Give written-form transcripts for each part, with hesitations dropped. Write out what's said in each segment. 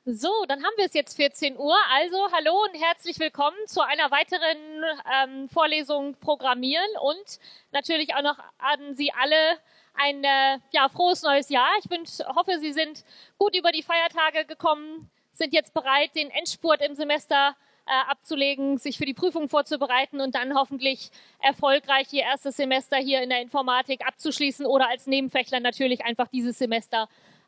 So, dann haben wir es jetzt 14 Uhr. Also hallo und herzlich willkommen zu einer weiteren Vorlesung Programmieren und natürlich auch noch an Sie alle ein frohes neues Jahr. Hoffe, Sie sind gut über die Feiertage gekommen, sind jetzt bereit, den Endspurt im Semester abzulegen, sich für die Prüfung vorzubereiten und dann hoffentlich erfolgreich Ihr erstes Semester hier in der Informatik abzuschließen oder als Nebenfächler natürlich einfach dieses Semester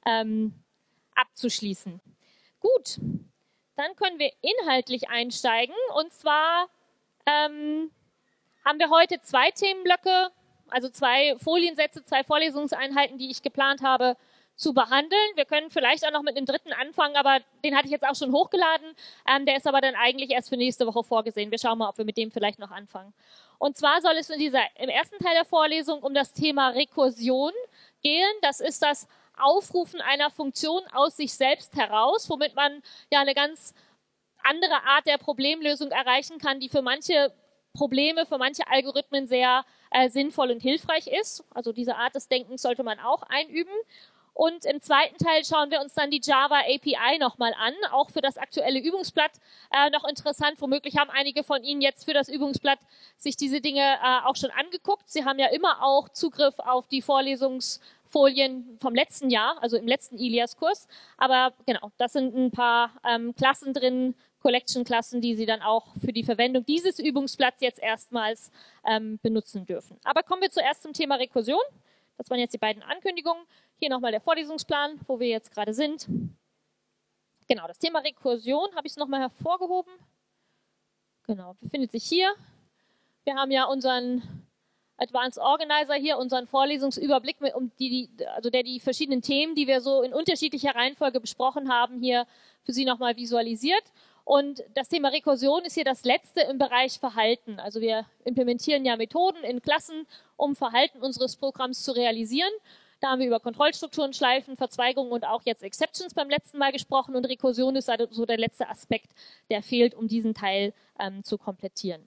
abzuschließen. Gut, dann können wir inhaltlich einsteigen. Und zwar haben wir heute 2 Themenblöcke, also 2 Foliensätze, 2 Vorlesungseinheiten, die ich geplant habe zu behandeln. Wir können vielleicht auch noch mit dem dritten anfangen, aber den hatte ich jetzt auch schon hochgeladen. Der ist aber dann eigentlich erst für nächste Woche vorgesehen. Wir schauen mal, ob wir mit dem vielleicht noch anfangen. Und zwar soll es im ersten Teil der Vorlesung um das Thema Rekursion gehen. Das ist das Aufrufen einer Funktion aus sich selbst heraus, womit man ja eine ganz andere Art der Problemlösung erreichen kann, die für manche Probleme, für manche Algorithmen sehr sinnvoll und hilfreich ist. Also diese Art des Denkens sollte man auch einüben. Und im zweiten Teil schauen wir uns dann die Java API nochmal an, auch für das aktuelle Übungsblatt noch interessant. Womöglich haben einige von Ihnen jetzt für das Übungsblatt sich diese Dinge auch schon angeguckt. Sie haben ja immer auch Zugriff auf die Vorlesungsfolien vom letzten Jahr, also im letzten Ilias-Kurs. Aber genau, das sind ein paar Klassen drin, Collection-Klassen, die Sie dann auch für die Verwendung dieses Übungsblatts jetzt erstmals benutzen dürfen. Aber kommen wir zuerst zum Thema Rekursion. Das waren jetzt die beiden Ankündigungen. Hier nochmal der Vorlesungsplan, wo wir jetzt gerade sind. Genau, das Thema Rekursion habe ich nochmal hervorgehoben. Genau, befindet sich hier. Wir haben ja unseren Advanced Organizer hier, unseren Vorlesungsüberblick, der die verschiedenen Themen, die wir so in unterschiedlicher Reihenfolge besprochen haben, hier für Sie nochmal visualisiert. Und das Thema Rekursion ist hier das letzte im Bereich Verhalten. Also wir implementieren ja Methoden in Klassen, um Verhalten unseres Programms zu realisieren. Da haben wir über Kontrollstrukturen, Schleifen, Verzweigungen und auch jetzt Exceptions beim letzten Mal gesprochen. Und Rekursion ist also so der letzte Aspekt, der fehlt, um diesen Teil zu komplettieren.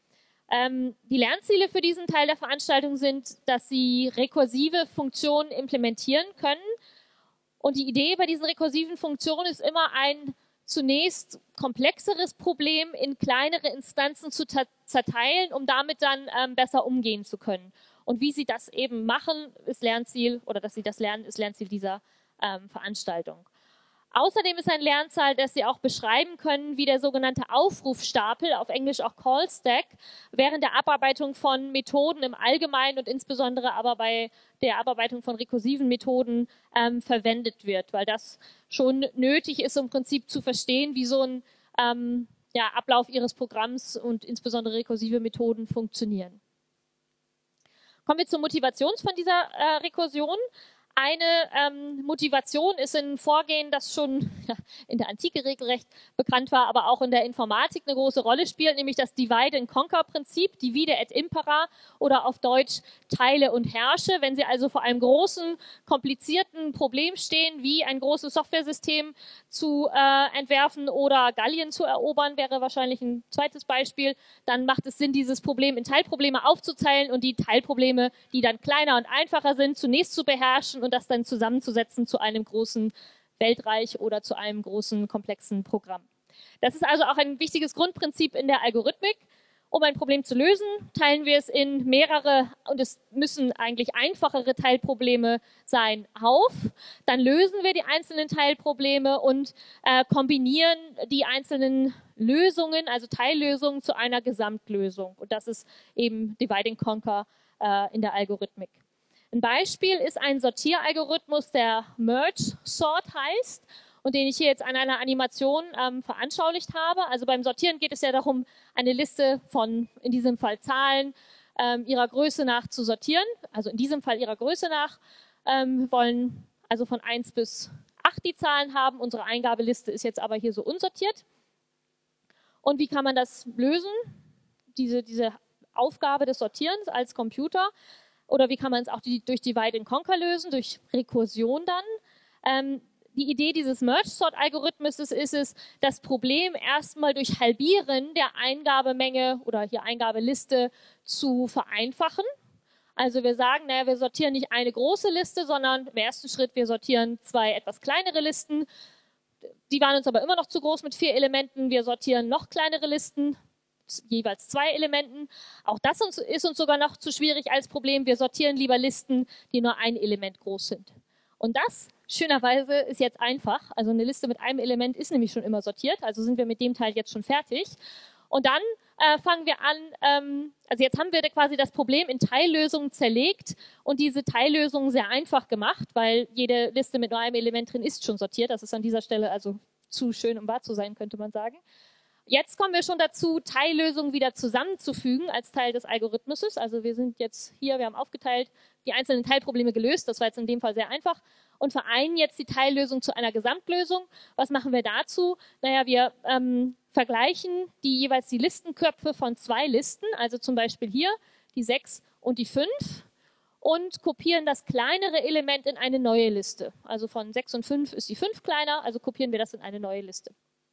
Die Lernziele für diesen Teil der Veranstaltung sind, dass Sie rekursive Funktionen implementieren können. Und die Idee bei diesen rekursiven Funktionen ist immer ein zunächst komplexeres Problem in kleinere Instanzen zu zerteilen, um damit dann besser umgehen zu können. Und wie Sie das eben machen, ist Lernziel, oder dass Sie das lernen, ist Lernziel dieser Veranstaltung. Außerdem ist ein Lernziel, dass Sie auch beschreiben können, wie der sogenannte Aufrufstapel, auf Englisch auch Call Stack, während der Abarbeitung von Methoden im Allgemeinen und insbesondere aber bei der Abarbeitung von rekursiven Methoden verwendet wird, weil das schon nötig ist, um im Prinzip zu verstehen, wie so ein Ablauf Ihres Programms und insbesondere rekursive Methoden funktionieren. Kommen wir zur Motivation von dieser Rekursion. Eine Motivation ist ein Vorgehen, das schon in der Antike regelrecht bekannt war, aber auch in der Informatik eine große Rolle spielt, nämlich das Divide-and-Conquer-Prinzip, Divide et Impera oder auf Deutsch Teile und Herrsche. Wenn Sie also vor einem großen, komplizierten Problem stehen, wie ein großes Softwaresystem zu entwerfen oder Gallien zu erobern, wäre wahrscheinlich ein zweites Beispiel, dann macht es Sinn, dieses Problem in Teilprobleme aufzuteilen und die Teilprobleme, die dann kleiner und einfacher sind, zunächst zu beherrschen und das dann zusammenzusetzen zu einem großen Weltreich oder zu einem großen, komplexen Programm. Das ist also auch ein wichtiges Grundprinzip in der Algorithmik. Um ein Problem zu lösen, teilen wir es in mehrere, und es müssen eigentlich einfachere Teilprobleme sein, auf. Dann lösen wir die einzelnen Teilprobleme und kombinieren die einzelnen Lösungen, also Teillösungen, zu einer Gesamtlösung. Und das ist eben Divide and Conquer in der Algorithmik. Ein Beispiel ist ein Sortieralgorithmus, der Merge Sort heißt und den ich hier jetzt an einer Animation veranschaulicht habe. Also beim Sortieren geht es ja darum, eine Liste von, in diesem Fall Zahlen, ihrer Größe nach zu sortieren. Also in diesem Fall ihrer Größe nach. Wir wollen also von 1 bis 8 die Zahlen haben. Unsere Eingabeliste ist jetzt aber hier so unsortiert. Und wie kann man das lösen? Diese Aufgabe des Sortierens als Computer. Oder wie kann man es auch durch Divide and Conquer lösen? Durch Rekursion dann. Die Idee dieses Merge-Sort-Algorithmus ist es, das Problem erstmal durch Halbieren der Eingabemenge oder hier Eingabeliste zu vereinfachen. Also wir sagen, naja, wir sortieren nicht eine große Liste, sondern im ersten Schritt wir sortieren 2 etwas kleinere Listen. Die waren uns aber immer noch zu groß mit 4 Elementen. Wir sortieren noch kleinere Listen, jeweils 2 Elementen. Auch das ist uns sogar noch zu schwierig als Problem. Wir sortieren lieber Listen, die nur ein Element groß sind. Und das, schönerweise, ist jetzt einfach. Also eine Liste mit einem Element ist nämlich schon immer sortiert. Also sind wir mit dem Teil jetzt schon fertig. Und dann fangen wir an, also jetzt haben wir quasi das Problem in Teillösungen zerlegt und diese Teillösungen sehr einfach gemacht, weil jede Liste mit nur einem Element drin ist schon sortiert. Das ist an dieser Stelle also zu schön, um wahr zu sein, könnte man sagen. Jetzt kommen wir schon dazu, Teillösungen wieder zusammenzufügen als Teil des Algorithmuses. Also wir sind jetzt hier, wir haben aufgeteilt, die einzelnen Teilprobleme gelöst. Das war jetzt in dem Fall sehr einfach. Und vereinen jetzt die Teillösung zu einer Gesamtlösung. Was machen wir dazu? Naja, wir vergleichen jeweils die Listenköpfe von 2 Listen, also zum Beispiel hier die 6 und die 5 und kopieren das kleinere Element in eine neue Liste. Also von 6 und 5 ist die 5 kleiner, also kopieren wir das in eine neue Liste.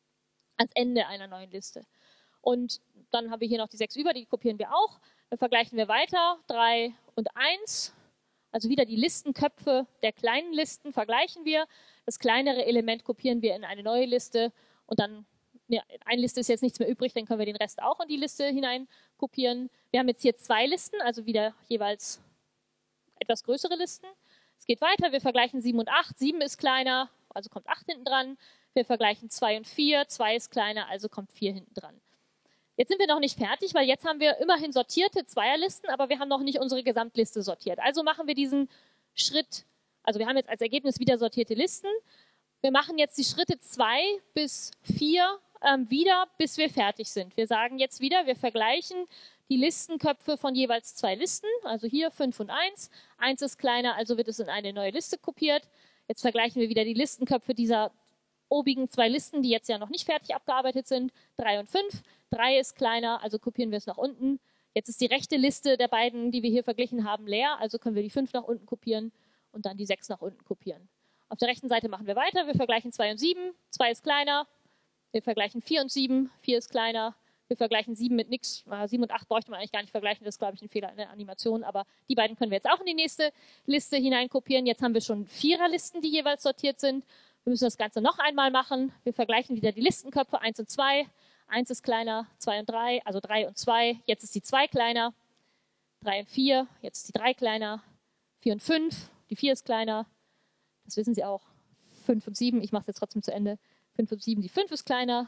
Ans Ende einer neuen Liste. Und dann haben wir hier noch die 6 über, die kopieren wir auch. Dann vergleichen wir weiter, 3 und 1. Also wieder die Listenköpfe der kleinen Listen vergleichen wir. Das kleinere Element kopieren wir in eine neue Liste. Und dann, ja, in eine Liste ist jetzt nichts mehr übrig, dann können wir den Rest auch in die Liste hinein kopieren. Wir haben jetzt hier 2 Listen, also wieder jeweils etwas größere Listen. Es geht weiter, wir vergleichen 7 und 8. 7 ist kleiner, also kommt 8 hinten dran. Wir vergleichen 2 und 4, 2 ist kleiner, also kommt 4 hinten dran. Jetzt sind wir noch nicht fertig, weil jetzt haben wir immerhin sortierte Zweierlisten, aber wir haben noch nicht unsere Gesamtliste sortiert. Also machen wir diesen Schritt, also wir haben jetzt als Ergebnis wieder sortierte Listen. Wir machen jetzt die Schritte 2 bis 4 wieder, bis wir fertig sind. Wir sagen jetzt wieder, wir vergleichen die Listenköpfe von jeweils 2 Listen, also hier 5 und 1. 1 ist kleiner, also wird es in eine neue Liste kopiert. Jetzt vergleichen wir wieder die Listenköpfe dieser obigen 2 Listen, die jetzt ja noch nicht fertig abgearbeitet sind, 3 und 5. 3 ist kleiner, also kopieren wir es nach unten. Jetzt ist die rechte Liste der beiden, die wir hier verglichen haben, leer, also können wir die 5 nach unten kopieren und dann die 6 nach unten kopieren. Auf der rechten Seite machen wir weiter, wir vergleichen 2 und 7, 2 ist kleiner, wir vergleichen 4 und 7, 4 ist kleiner, wir vergleichen 7 mit nichts, 7 und 8 bräuchte man eigentlich gar nicht vergleichen, das ist, glaube ich, ein Fehler in der Animation, aber die beiden können wir jetzt auch in die nächste Liste hinein kopieren. Jetzt haben wir schon 4er-Listen, die jeweils sortiert sind. Wir müssen das Ganze noch einmal machen. Wir vergleichen wieder die Listenköpfe 1 und 2. 1 ist kleiner, 2 und 3, also 3 und 2. Jetzt ist die 2 kleiner, 3 und 4, jetzt ist die 3 kleiner, 4 und 5, die 4 ist kleiner. Das wissen Sie auch. 5 und 7, ich mache es jetzt trotzdem zu Ende. 5 und 7, die 5 ist kleiner.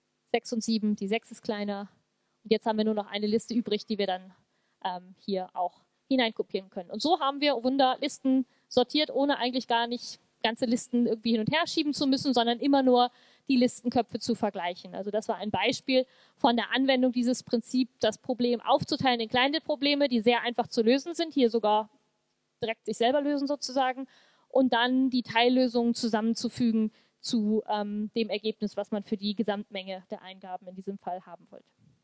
6 und 7, die 6 ist kleiner. Und jetzt haben wir nur noch eine Liste übrig, die wir dann hier auch hineinkopieren können. Und so haben wir Wunderlisten sortiert, ohne eigentlich gar nicht ganze Listen irgendwie hin und her schieben zu müssen, sondern immer nur die Listenköpfe zu vergleichen. Also das war ein Beispiel von der Anwendung dieses Prinzips, das Problem aufzuteilen in kleine Probleme, die sehr einfach zu lösen sind, hier sogar direkt sich selber lösen sozusagen, und dann die Teillösungen zusammenzufügen zu dem Ergebnis, was man für die Gesamtmenge der Eingaben in diesem Fall haben wollte.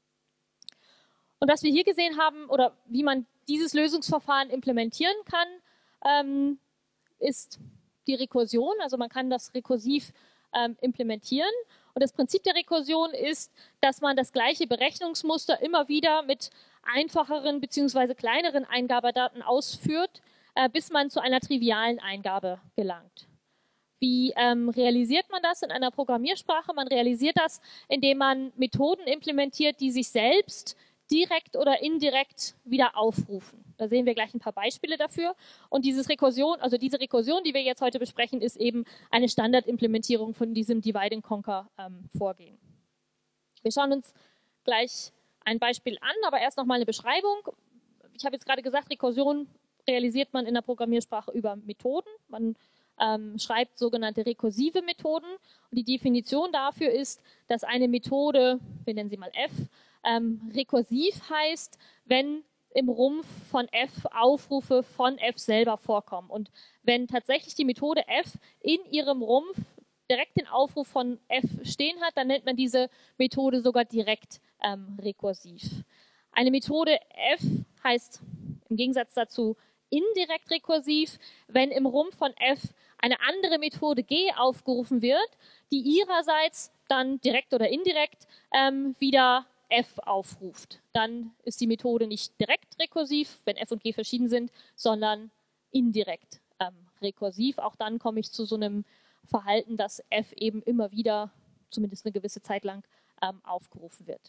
Und was wir hier gesehen haben, oder wie man dieses Lösungsverfahren implementieren kann, ist die Rekursion. Also man kann das rekursiv implementieren. Und das Prinzip der Rekursion ist, dass man das gleiche Berechnungsmuster immer wieder mit einfacheren bzw. kleineren Eingabedaten ausführt, bis man zu einer trivialen Eingabe gelangt. Wie realisiert man das in einer Programmiersprache? Man realisiert das, indem man Methoden implementiert, die sich selbst direkt oder indirekt wieder aufrufen. Da sehen wir gleich ein paar Beispiele dafür. Und diese Rekursion, die wir jetzt heute besprechen, ist eben eine Standardimplementierung von diesem Divide-and-Conquer Vorgehen. Wir schauen uns gleich ein Beispiel an, aber erst noch mal eine Beschreibung. Ich habe jetzt gerade gesagt, Rekursion realisiert man in der Programmiersprache über Methoden. Man schreibt sogenannte rekursive Methoden. Und die Definition dafür ist, dass eine Methode, wir nennen sie mal f, rekursiv heißt, wenn im Rumpf von f Aufrufe von f selber vorkommen. Und wenn tatsächlich die Methode f in ihrem Rumpf direkt den Aufruf von f stehen hat, dann nennt man diese Methode sogar direkt rekursiv. Eine Methode f heißt im Gegensatz dazu indirekt rekursiv, wenn im Rumpf von f eine andere Methode g aufgerufen wird, die ihrerseits dann direkt oder indirekt wieder f aufruft. Dann ist die Methode nicht direkt rekursiv, wenn f und g verschieden sind, sondern indirekt rekursiv. Auch dann komme ich zu so einem Verhalten, dass f eben immer wieder, zumindest eine gewisse Zeit lang, aufgerufen wird.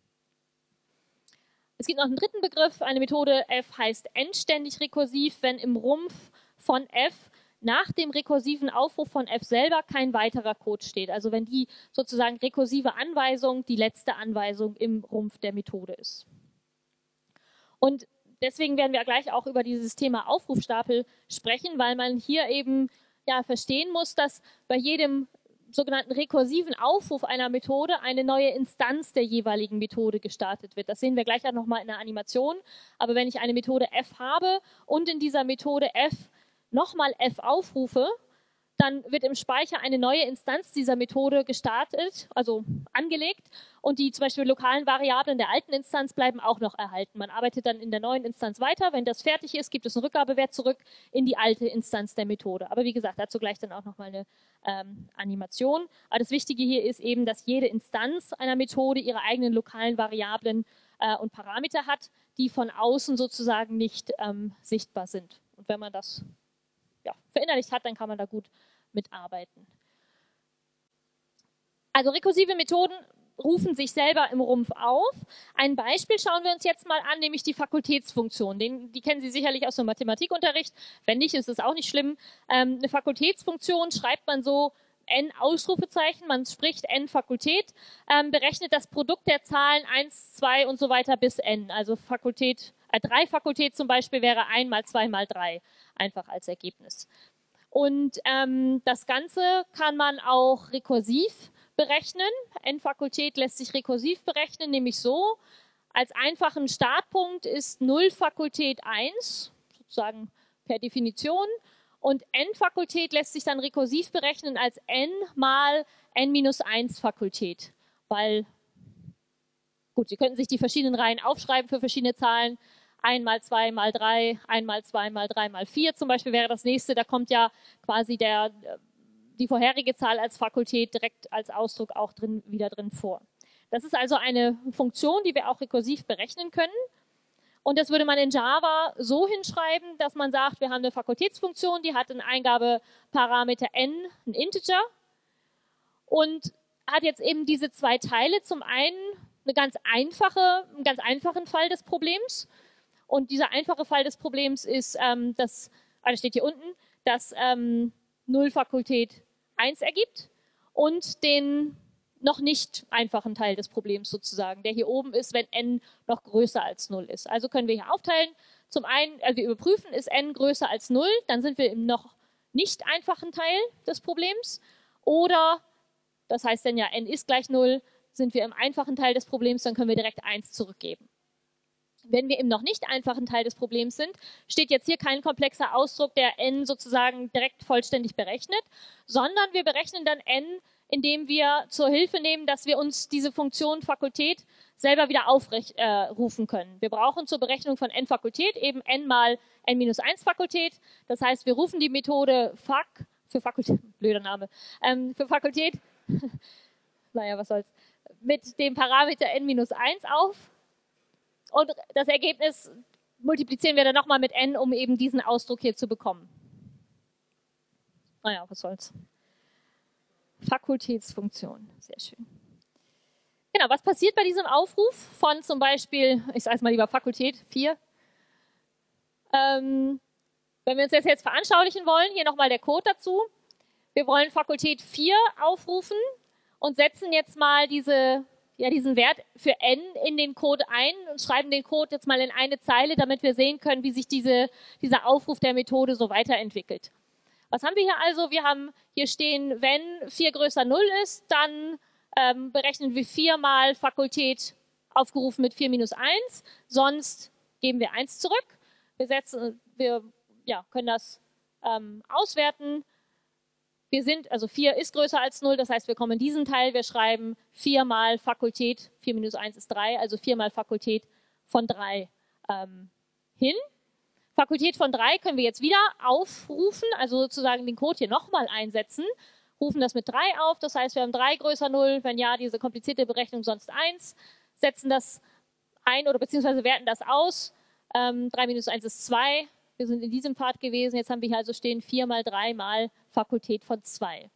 Es gibt noch einen dritten Begriff, eine Methode f heißt endständig rekursiv, wenn im Rumpf von f nach dem rekursiven Aufruf von f selber kein weiterer Code steht. Also wenn die sozusagen rekursive Anweisung die letzte Anweisung im Rumpf der Methode ist. Und deswegen werden wir gleich auch über dieses Thema Aufrufstapel sprechen, weil man hier eben ja verstehen muss, dass bei jedem sogenannten rekursiven Aufruf einer Methode eine neue Instanz der jeweiligen Methode gestartet wird. Das sehen wir gleich auch nochmal in der Animation. Aber wenn ich eine Methode f habe und in dieser Methode f nochmal f aufrufe, dann wird im Speicher eine neue Instanz dieser Methode gestartet, also angelegt, und die zum Beispiel lokalen Variablen der alten Instanz bleiben auch noch erhalten. Man arbeitet dann in der neuen Instanz weiter. Wenn das fertig ist, gibt es einen Rückgabewert zurück in die alte Instanz der Methode. Aber wie gesagt, dazu gleich dann auch nochmal eine Animation. Aber das Wichtige hier ist eben, dass jede Instanz einer Methode ihre eigenen lokalen Variablen und Parameter hat, die von außen sozusagen nicht sichtbar sind. Und wenn man das verinnerlicht hat, dann kann man da gut mitarbeiten. Also rekursive Methoden rufen sich selber im Rumpf auf. Ein Beispiel schauen wir uns jetzt mal an, nämlich die Fakultätsfunktion. Die kennen Sie sicherlich aus dem Mathematikunterricht. Wenn nicht, ist es auch nicht schlimm. Eine Fakultätsfunktion schreibt man so n Ausrufezeichen, man spricht n Fakultät, berechnet das Produkt der Zahlen 1, 2 und so weiter bis n. Also 3 Fakultät zum Beispiel wäre 1 mal 2 mal 3, einfach als Ergebnis. Und das Ganze kann man auch rekursiv berechnen. N-Fakultät lässt sich rekursiv berechnen, nämlich so, als einfachen Startpunkt ist 0 Fakultät 1, sozusagen per Definition. Und N-Fakultät lässt sich dann rekursiv berechnen als n mal n-1 Fakultät. Weil, gut, Sie könnten sich die verschiedenen Reihen aufschreiben für verschiedene Zahlen. 1 mal 2 mal 3, 1 mal 2 mal 3 mal 4 zum Beispiel wäre das nächste. Da kommt ja quasi die vorherige Zahl als Fakultät direkt als Ausdruck auch wieder drin vor. Das ist also eine Funktion, die wir auch rekursiv berechnen können. Und das würde man in Java so hinschreiben, dass man sagt, wir haben eine Fakultätsfunktion, die hat einen Eingabeparameter n, ein Integer, und hat jetzt eben diese zwei Teile. Zum einen einen ganz einfachen Fall des Problems. Und dieser einfache Fall des Problems ist, das steht hier unten, dass 0 Fakultät 1 ergibt und den noch nicht einfachen Teil des Problems sozusagen, der hier oben ist, wenn n noch größer als 0 ist. Also können wir hier aufteilen. Zum einen, wir überprüfen, ist n größer als 0, dann sind wir im noch nicht einfachen Teil des Problems. Oder, das heißt dann ja, n ist gleich 0, sind wir im einfachen Teil des Problems, dann können wir direkt 1 zurückgeben. Wenn wir im noch nicht einfachen Teil des Problems sind, steht jetzt hier kein komplexer Ausdruck, der n sozusagen direkt vollständig berechnet, sondern wir berechnen dann n, indem wir zur Hilfe nehmen, dass wir uns diese Funktion Fakultät selber wieder aufrufen können. Wir brauchen zur Berechnung von n Fakultät eben n mal n-1 Fakultät. Das heißt, wir rufen die Methode fac, für Fakultät, blöder Name, für Fakultät, naja, was soll's, mit dem Parameter n-1 auf. Und das Ergebnis multiplizieren wir dann nochmal mit n, um eben diesen Ausdruck hier zu bekommen. Naja, was soll's. Fakultätsfunktion, sehr schön. Genau, was passiert bei diesem Aufruf von zum Beispiel, ich sage es mal lieber Fakultät 4. Wenn wir uns das jetzt veranschaulichen wollen, hier nochmal der Code dazu. Wir wollen Fakultät 4 aufrufen und setzen jetzt mal diesen Wert für n in den Code ein und schreiben den Code jetzt mal in eine Zeile, damit wir sehen können, wie sich dieser Aufruf der Methode so weiterentwickelt. Was haben wir hier also? Wir haben hier stehen, wenn 4 größer 0 ist, dann berechnen wir 4 mal Fakultät aufgerufen mit 4 minus 1, sonst geben wir 1 zurück. Wir können das auswerten. Also 4 ist größer als 0, das heißt, wir kommen in diesen Teil, wir schreiben 4 mal Fakultät, 4 minus 1 ist 3, also 4 mal Fakultät von 3 hin. Fakultät von 3 können wir jetzt wieder aufrufen, also sozusagen den Code hier nochmal einsetzen, rufen das mit 3 auf, das heißt, wir haben 3 größer 0, wenn ja, diese komplizierte Berechnung sonst 1, setzen das ein oder beziehungsweise werten das aus, 3 minus 1 ist 2, wir sind in diesem Pfad gewesen, jetzt haben wir hier also stehen 4 mal 3 mal Fakultät von 2.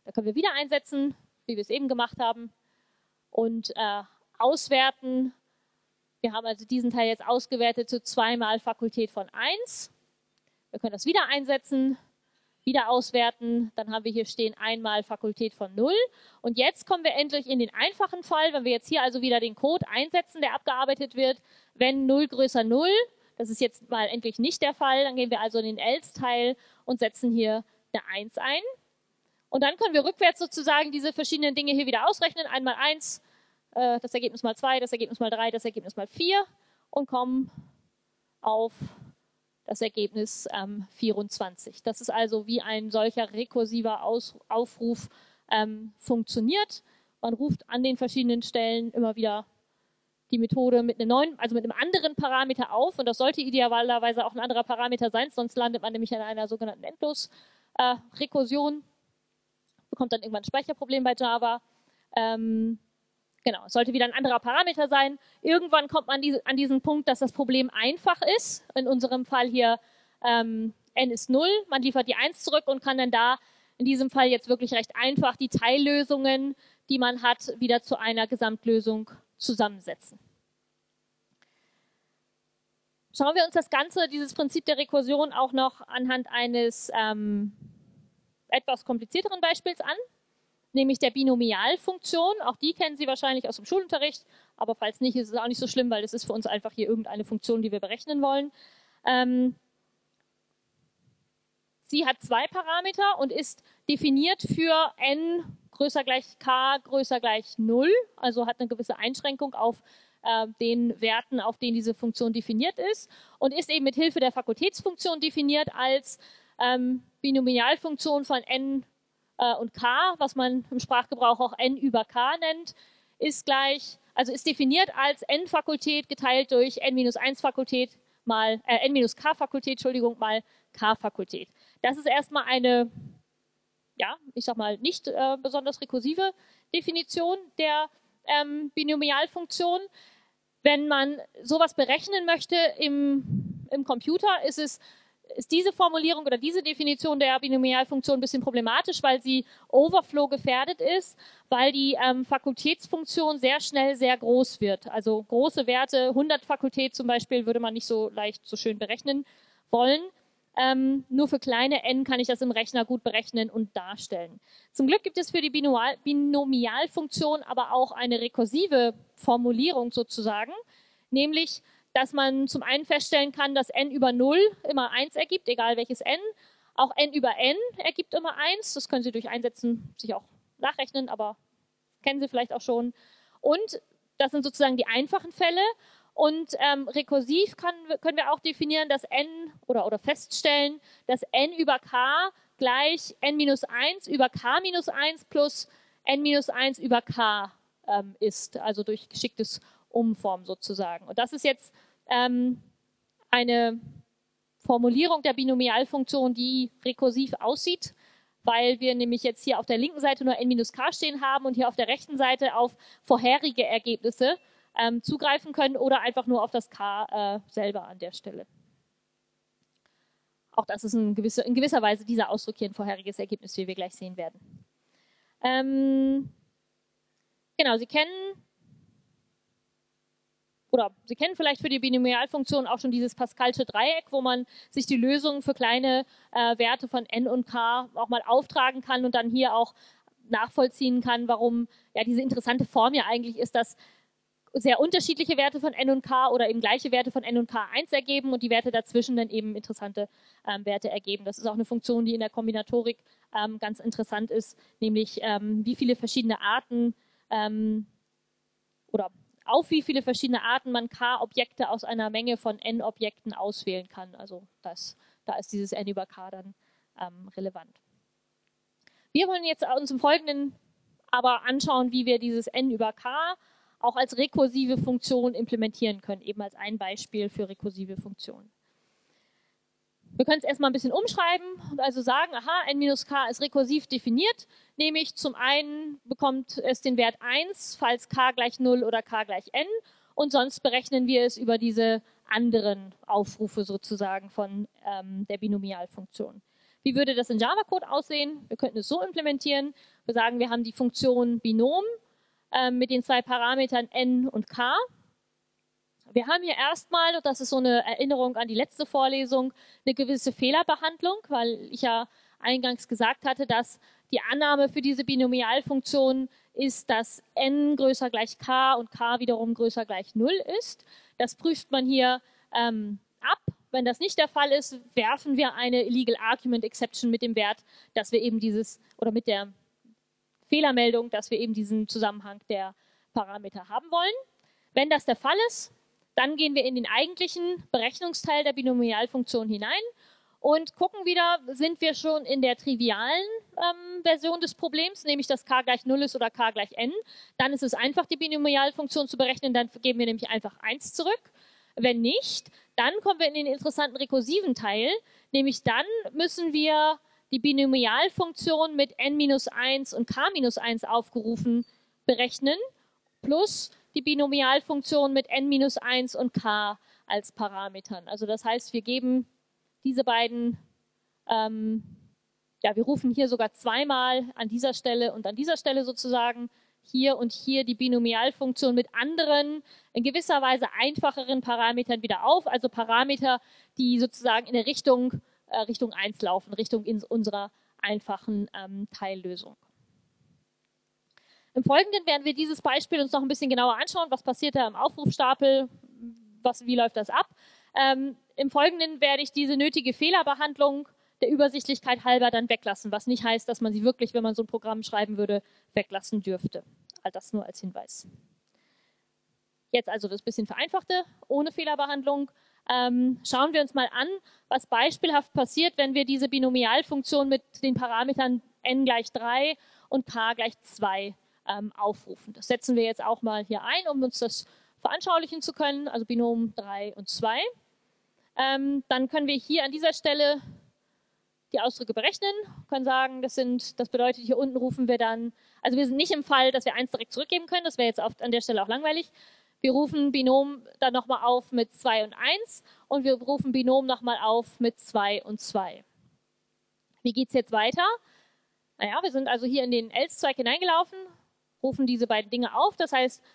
Da können wir wieder einsetzen, wie wir es eben gemacht haben, und auswerten. Wir haben also diesen Teil jetzt ausgewertet zu 2 mal Fakultät von 1. Wir können das wieder einsetzen, wieder auswerten. Dann haben wir hier stehen 1 mal Fakultät von 0. Und jetzt kommen wir endlich in den einfachen Fall, wenn wir jetzt hier also wieder den Code einsetzen, der abgearbeitet wird, wenn 0 größer 0. Das ist jetzt mal endlich nicht der Fall. Dann gehen wir also in den else-Teil und setzen hier eine 1 ein. Und dann können wir rückwärts sozusagen diese verschiedenen Dinge hier wieder ausrechnen. 1 mal 1, das Ergebnis mal 2, das Ergebnis mal 3, das Ergebnis mal 4 und kommen auf das Ergebnis 24. Das ist also, wie ein solcher rekursiver Aufruf funktioniert. Man ruft an den verschiedenen Stellen immer wieder die Methode mit einem neuen, also mit einem anderen Parameter auf, und das sollte idealerweise auch ein anderer Parameter sein, sonst landet man nämlich in einer sogenannten Endlos-Rekursion, bekommt dann irgendwann ein Speicherproblem bei Java. Genau, es sollte wieder ein anderer Parameter sein. Irgendwann kommt man an diesen Punkt, dass das Problem einfach ist. In unserem Fall hier n ist 0, man liefert die 1 zurück und kann dann da in diesem Fall jetzt wirklich recht einfach die Teillösungen, die man hat, wieder zu einer Gesamtlösung zusammensetzen. Schauen wir uns das Ganze, dieses Prinzip der Rekursion, auch noch anhand eines etwas komplizierteren Beispiels an, nämlich der Binomialfunktion. Auch die kennen Sie wahrscheinlich aus dem Schulunterricht, aber falls nicht, ist es auch nicht so schlimm, weil es ist für uns einfach hier irgendeine Funktion, die wir berechnen wollen. Sie hat 2 Parameter und ist definiert für n größer gleich k größer gleich 0, also hat eine gewisse Einschränkung auf den Werten, auf denen diese Funktion definiert ist, und ist eben mit Hilfe der Fakultätsfunktion definiert als Binomialfunktion von n und k, was man im Sprachgebrauch auch n über k nennt, ist gleich, also ist definiert als n-Fakultät geteilt durch n-1-Fakultät mal n-k-Fakultät, Entschuldigung, mal k-Fakultät. Das ist erstmal eine, ja, ich sag mal, nicht besonders rekursive Definition der Binomialfunktion. Wenn man sowas berechnen möchte im Computer, ist diese Formulierung oder diese Definition der Binomialfunktion ein bisschen problematisch, weil sie Overflow gefährdet ist, weil die Fakultätsfunktion sehr schnell sehr groß wird. Also große Werte, 100 Fakultät zum Beispiel, würde man nicht so leicht, so schön berechnen wollen. Nur für kleine n kann ich das im Rechner gut berechnen und darstellen. Zum Glück gibt es für die Binomialfunktion aber auch eine rekursive Formulierung sozusagen, nämlich, dass man zum einen feststellen kann, dass n über 0 immer 1 ergibt, egal welches n. Auch n über n ergibt immer 1. Das können Sie durch Einsetzen sich auch nachrechnen, aber kennen Sie vielleicht auch schon. Und das sind sozusagen die einfachen Fälle. Und rekursiv können wir auch definieren, dass n oder feststellen, dass n über k gleich n-1 über k-1 plus n-1 über k ist, also durch geschicktes Umformen sozusagen. Und das ist jetzt eine Formulierung der Binomialfunktion, die rekursiv aussieht, weil wir nämlich jetzt hier auf der linken Seite nur n-k stehen haben und hier auf der rechten Seite auf vorherige Ergebnisse zugreifen können oder einfach nur auf das k selber an der Stelle. Auch das ist in gewisser Weise dieser Ausdruck hier ein vorheriges Ergebnis, wie wir gleich sehen werden. Genau, Sie kennen vielleicht für die Binomialfunktion auch schon dieses Pascalsche Dreieck, wo man sich die Lösungen für kleine Werte von n und k auch mal auftragen kann und dann hier auch nachvollziehen kann, warum ja diese interessante Form ja eigentlich ist, dass sehr unterschiedliche Werte von n und k oder eben gleiche Werte von n und k 1 ergeben und die Werte dazwischen dann eben interessante Werte ergeben. Das ist auch eine Funktion, die in der Kombinatorik ganz interessant ist, nämlich wie viele verschiedene Arten oder auf wie viele verschiedene Arten man k-Objekte aus einer Menge von n-Objekten auswählen kann. Also da ist dieses n über k dann relevant. Wir wollen jetzt uns im Folgenden aber anschauen, wie wir dieses n über k auch als rekursive Funktion implementieren können, eben als ein Beispiel für rekursive Funktionen. Wir können es erstmal ein bisschen umschreiben und also sagen, aha, n-k ist rekursiv definiert, nämlich zum einen bekommt es den Wert 1, falls k gleich 0 oder k gleich n, und sonst berechnen wir es über diese anderen Aufrufe sozusagen von der Binomialfunktion. Wie würde das in Java-Code aussehen? Wir könnten es so implementieren. Wir sagen, wir haben die Funktion Binom mit den zwei Parametern n und k. Wir haben hier erstmal, und das ist so eine Erinnerung an die letzte Vorlesung, eine gewisse Fehlerbehandlung, weil ich ja eingangs gesagt hatte, dass die Annahme für diese Binomialfunktion ist, dass n größer gleich k und k wiederum größer gleich 0 ist. Das prüft man hier ab. Wenn das nicht der Fall ist, werfen wir eine Illegal Argument Exception mit dem Wert, dass wir eben dieses, oder mit der Fehlermeldung, dass wir eben diesen Zusammenhang der Parameter haben wollen. Wenn das der Fall ist, dann gehen wir in den eigentlichen Berechnungsteil der Binomialfunktion hinein und gucken wieder, sind wir schon in der trivialen Version des Problems, nämlich dass k gleich 0 ist oder k gleich n. Dann ist es einfach, die Binomialfunktion zu berechnen, dann geben wir nämlich einfach 1 zurück. Wenn nicht, dann kommen wir in den interessanten rekursiven Teil, nämlich dann müssen wir die Binomialfunktion mit n-1 und k-1 aufgerufen berechnen, plus die Binomialfunktion mit n-1 und k als Parametern. Also das heißt, wir geben diese beiden, ja, wir rufen hier sogar zweimal an dieser Stelle und an dieser Stelle sozusagen hier und hier die Binomialfunktion mit anderen, in gewisser Weise einfacheren Parametern wieder auf, also Parameter, die sozusagen in der Richtung 1 laufen, Richtung unserer einfachen Teillösung. Im Folgenden werden wir dieses Beispiel uns noch ein bisschen genauer anschauen. Was passiert da im Aufrufstapel? Wie läuft das ab? Im Folgenden werde ich diese nötige Fehlerbehandlung der Übersichtlichkeit halber dann weglassen, was nicht heißt, dass man sie wirklich, wenn man so ein Programm schreiben würde, weglassen dürfte. All das nur als Hinweis. Jetzt also das bisschen vereinfachte, ohne Fehlerbehandlung. Schauen wir uns mal an, was beispielhaft passiert, wenn wir diese Binomialfunktion mit den Parametern n gleich 3 und k gleich 2 aufrufen. Das setzen wir jetzt auch mal hier ein, um uns das veranschaulichen zu können, also Binom 3 und 2. Dann können wir hier an dieser Stelle die Ausdrücke berechnen, können sagen, das bedeutet, hier unten rufen wir dann, also wir sind nicht im Fall, dass wir 1 direkt zurückgeben können, das wäre jetzt an der Stelle auch langweilig. Wir rufen Binom dann nochmal auf mit 2 und 1 und wir rufen Binom nochmal auf mit 2 und 2. Wie geht es jetzt weiter? Naja, wir sind also hier in den else-Zweig hineingelaufen, rufen diese beiden Dinge auf, das heißt,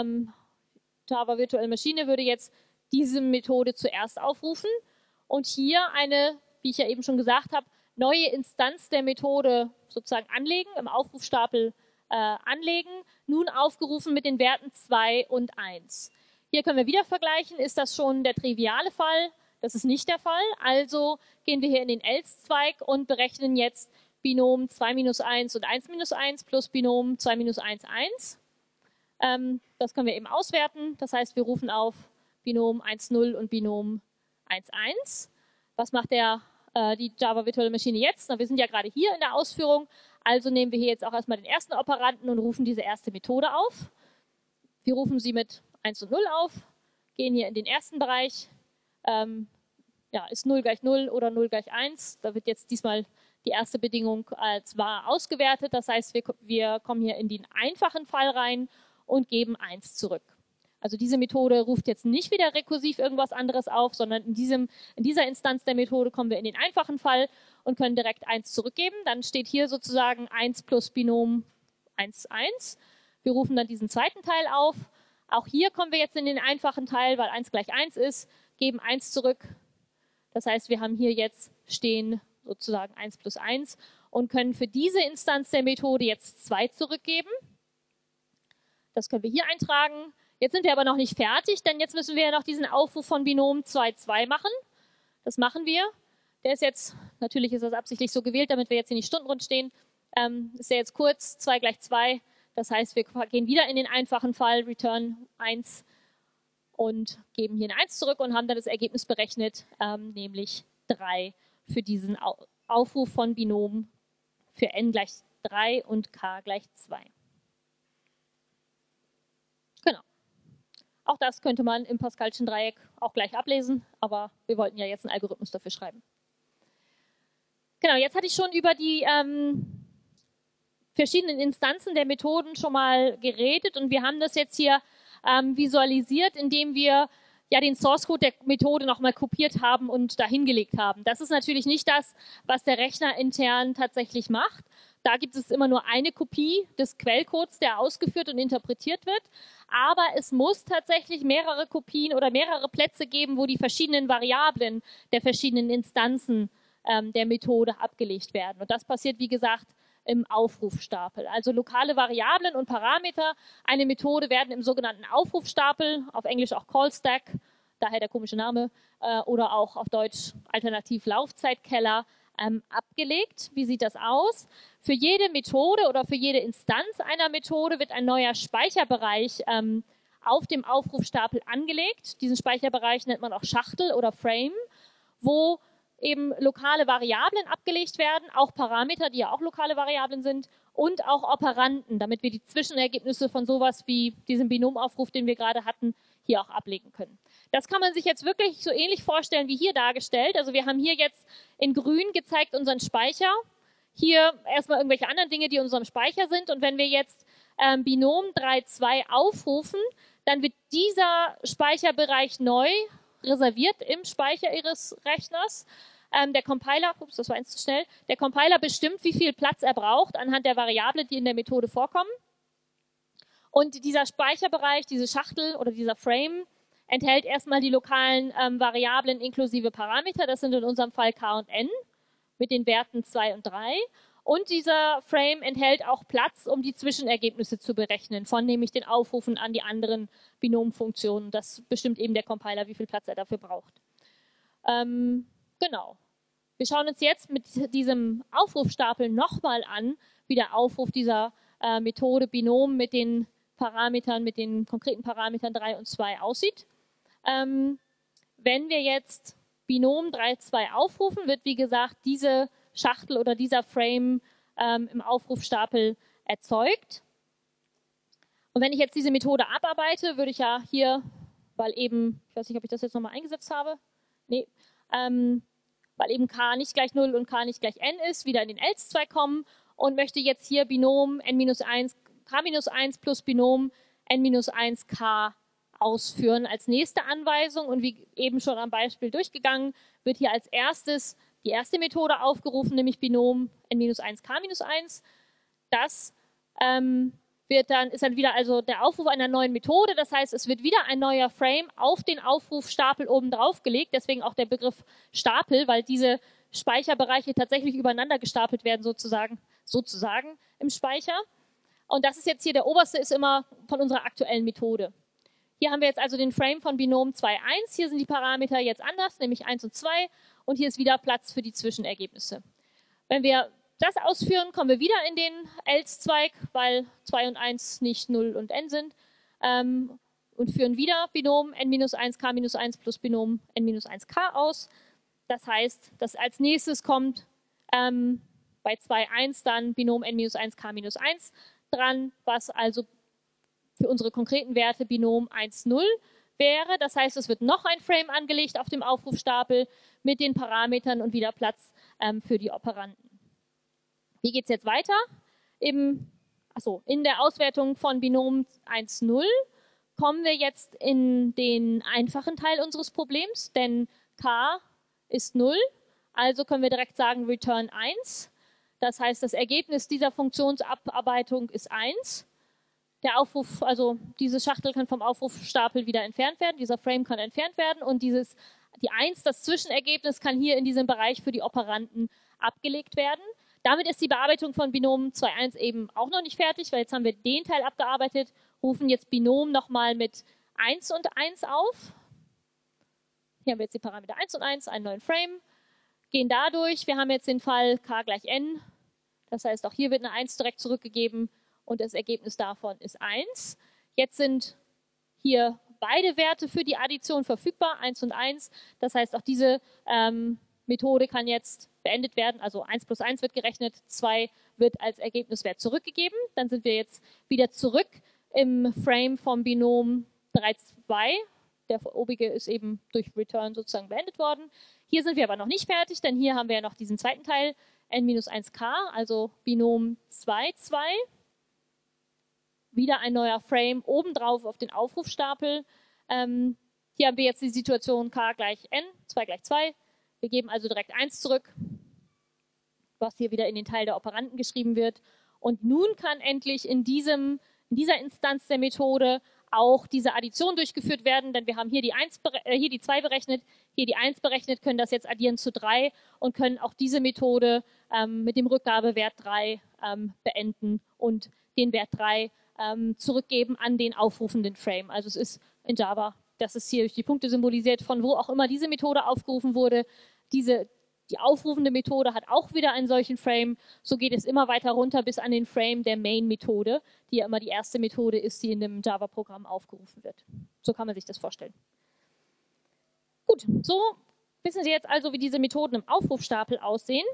Java Virtual Machine würde jetzt diese Methode zuerst aufrufen und hier eine, wie ich ja eben schon gesagt habe, neue Instanz der Methode sozusagen anlegen, im Aufrufstapel anlegen, nun aufgerufen mit den Werten 2 und 1. Hier können wir wieder vergleichen, ist das schon der triviale Fall? Das ist nicht der Fall, also gehen wir hier in den else-Zweig und berechnen jetzt Binom 2 minus 1 und 1 minus 1 plus Binom 2 minus 1, 1. Das können wir eben auswerten, das heißt, wir rufen auf Binom 1, 0 und Binom 1, 1. Was macht die Java Virtual Machine jetzt? Na, wir sind ja gerade hier in der Ausführung, also nehmen wir hier jetzt auch erstmal den ersten Operanten und rufen diese erste Methode auf. Wir rufen sie mit 1 und 0 auf, gehen hier in den ersten Bereich. Ja, ist 0 gleich 0 oder 0 gleich 1. Da wird jetzt diesmal die erste Bedingung als wahr ausgewertet. Das heißt, wir kommen hier in den einfachen Fall rein und geben 1 zurück. Also diese Methode ruft jetzt nicht wieder rekursiv irgendwas anderes auf, sondern in dieser Instanz der Methode kommen wir in den einfachen Fall und können direkt 1 zurückgeben. Dann steht hier sozusagen 1 plus Binom 1, 1. Wir rufen dann diesen zweiten Teil auf. Auch hier kommen wir jetzt in den einfachen Teil, weil 1 gleich 1 ist, geben 1 zurück. Das heißt, wir haben hier jetzt stehen sozusagen 1 plus 1 und können für diese Instanz der Methode jetzt 2 zurückgeben. Das können wir hier eintragen. Jetzt sind wir aber noch nicht fertig, denn jetzt müssen wir ja noch diesen Aufruf von Binom 2, 2 machen. Das machen wir. Der ist jetzt, natürlich ist das absichtlich so gewählt, damit wir jetzt hier nicht stundenrund stehen, ist der jetzt kurz, 2 gleich 2. Das heißt, wir gehen wieder in den einfachen Fall, return 1 und geben hier eine 1 zurück und haben dann das Ergebnis berechnet, nämlich 3 für diesen Aufruf von Binom für n gleich 3 und k gleich 2. Genau. Auch das könnte man im Pascalschen Dreieck auch gleich ablesen, aber wir wollten ja jetzt einen Algorithmus dafür schreiben. Genau, jetzt hatte ich schon über die verschiedenen Instanzen der Methoden schon mal geredet und wir haben das jetzt hier visualisiert, indem wir ja den Source Code der Methode nochmal kopiert haben und dahingelegt haben. Das ist natürlich nicht das, was der Rechner intern tatsächlich macht. Da gibt es immer nur eine Kopie des Quellcodes, der ausgeführt und interpretiert wird. Aber es muss tatsächlich mehrere Kopien oder mehrere Plätze geben, wo die verschiedenen Variablen der verschiedenen Instanzen der Methode abgelegt werden. Und das passiert, wie gesagt, im Aufrufstapel. Also lokale Variablen und Parameter einer Methode werden im sogenannten Aufrufstapel, auf Englisch auch Callstack, daher der komische Name, oder auch auf Deutsch alternativ Laufzeitkeller, abgelegt. Wie sieht das aus? Für jede Methode oder für jede Instanz einer Methode wird ein neuer Speicherbereich auf dem Aufrufstapel angelegt. Diesen Speicherbereich nennt man auch Schachtel oder Frame, wo eben lokale Variablen abgelegt werden, auch Parameter, die ja auch lokale Variablen sind, und auch Operanden, damit wir die Zwischenergebnisse von sowas wie diesem Binomaufruf, den wir gerade hatten, hier auch ablegen können. Das kann man sich jetzt wirklich so ähnlich vorstellen wie hier dargestellt. Also wir haben hier jetzt in grün gezeigt unseren Speicher. Hier erstmal irgendwelche anderen Dinge, die in unserem Speicher sind. Und wenn wir jetzt Binom 3.2 aufrufen, dann wird dieser Speicherbereich neu reserviert im Speicher Ihres Rechners. Der Compiler, ups, das war eins zu schnell, der Compiler bestimmt, wie viel Platz er braucht anhand der Variablen, die in der Methode vorkommen. Und dieser Speicherbereich, diese Schachtel oder dieser Frame enthält erstmal die lokalen Variablen inklusive Parameter. Das sind in unserem Fall k und n mit den Werten 2 und 3. Und dieser Frame enthält auch Platz, um die Zwischenergebnisse zu berechnen, von nämlich den Aufrufen an die anderen Binomfunktionen. Das bestimmt eben der Compiler, wie viel Platz er dafür braucht. Genau. Wir schauen uns jetzt mit diesem Aufrufstapel nochmal an, wie der Aufruf dieser Methode Binom mit den Parametern, mit den konkreten Parametern 3 und 2 aussieht. Wenn wir jetzt Binom 3.2 aufrufen, wird wie gesagt diese Schachtel oder dieser Frame im Aufrufstapel erzeugt. Und wenn ich jetzt diese Methode abarbeite, würde ich ja hier, weil eben, ich weiß nicht, ob ich das jetzt nochmal eingesetzt habe, nee, weil eben k nicht gleich 0 und k nicht gleich n ist, wieder in den else-Zweig kommen und möchte jetzt hier Binom n-1, k-1 plus Binom n-1k ausführen als nächste Anweisung. Und wie eben schon am Beispiel durchgegangen, wird hier als erstes die erste Methode aufgerufen, nämlich Binom n-1, k-1. Das ist dann wieder also der Aufruf einer neuen Methode. Das heißt, es wird wieder ein neuer Frame auf den Aufrufstapel oben drauf gelegt. Deswegen auch der Begriff Stapel, weil diese Speicherbereiche tatsächlich übereinander gestapelt werden, sozusagen im Speicher. Und das ist jetzt hier, der oberste ist immer von unserer aktuellen Methode. Hier haben wir jetzt also den Frame von Binom 2.1. Hier sind die Parameter jetzt anders, nämlich 1 und 2. Und hier ist wieder Platz für die Zwischenergebnisse. Wenn wir das ausführen, kommen wir wieder in den else-Zweig, weil 2 und 1 nicht 0 und n sind. Und führen wieder Binom n-1, k-1 plus Binom n-1k aus. Das heißt, dass als nächstes kommt bei 2.1 dann Binom n-1, k-1 dran, was also für unsere konkreten Werte Binom 1,0 wäre. Das heißt, es wird noch ein Frame angelegt auf dem Aufrufstapel mit den Parametern und wieder Platz für die Operanden. Wie geht es jetzt weiter? In der Auswertung von Binom 1,0 kommen wir jetzt in den einfachen Teil unseres Problems, denn k ist 0, also können wir direkt sagen return 1. Das heißt, das Ergebnis dieser Funktionsabarbeitung ist 1. Der Aufruf, also diese Schachtel kann vom Aufrufstapel wieder entfernt werden, dieser Frame kann entfernt werden und die 1, das Zwischenergebnis, kann hier in diesem Bereich für die Operanden abgelegt werden. Damit ist die Bearbeitung von Binom 2.1 eben auch noch nicht fertig, weil jetzt haben wir den Teil abgearbeitet, rufen jetzt Binom nochmal mit 1 und 1 auf. Hier haben wir jetzt die Parameter 1 und 1, einen neuen Frame, gehen dadurch. Wir haben jetzt den Fall k gleich n, das heißt auch hier wird eine 1 direkt zurückgegeben und das Ergebnis davon ist 1. Jetzt sind hier beide Werte für die Addition verfügbar, 1 und 1. Das heißt, auch diese Methode kann jetzt beendet werden. Also 1 plus 1 wird gerechnet, 2 wird als Ergebniswert zurückgegeben. Dann sind wir jetzt wieder zurück im Frame vom Binom 3.2. Der obige ist eben durch Return sozusagen beendet worden. Hier sind wir aber noch nicht fertig, denn hier haben wir ja noch diesen zweiten Teil, n-1k, also Binom 2.2. Wieder ein neuer Frame obendrauf auf den Aufrufstapel. Hier haben wir jetzt die Situation k gleich n, 2 gleich 2. Wir geben also direkt 1 zurück, was hier wieder in den Teil der Operanden geschrieben wird. Und nun kann endlich in dieser Instanz der Methode auch diese Addition durchgeführt werden, denn wir haben hier hier die 2 berechnet, hier die 1 berechnet, können das jetzt addieren zu 3 und können auch diese Methode mit dem Rückgabewert 3 beenden und den Wert 3 zurückgeben an den aufrufenden Frame. Also es ist in Java, das ist hier durch die Punkte symbolisiert, von wo auch immer diese Methode aufgerufen wurde. Die aufrufende Methode hat auch wieder einen solchen Frame. So geht es immer weiter runter bis an den Frame der Main-Methode, die ja immer die erste Methode ist, die in einem Java-Programm aufgerufen wird. So kann man sich das vorstellen. Gut, so wissen Sie jetzt also, wie diese Methoden im Aufrufstapel aussehen.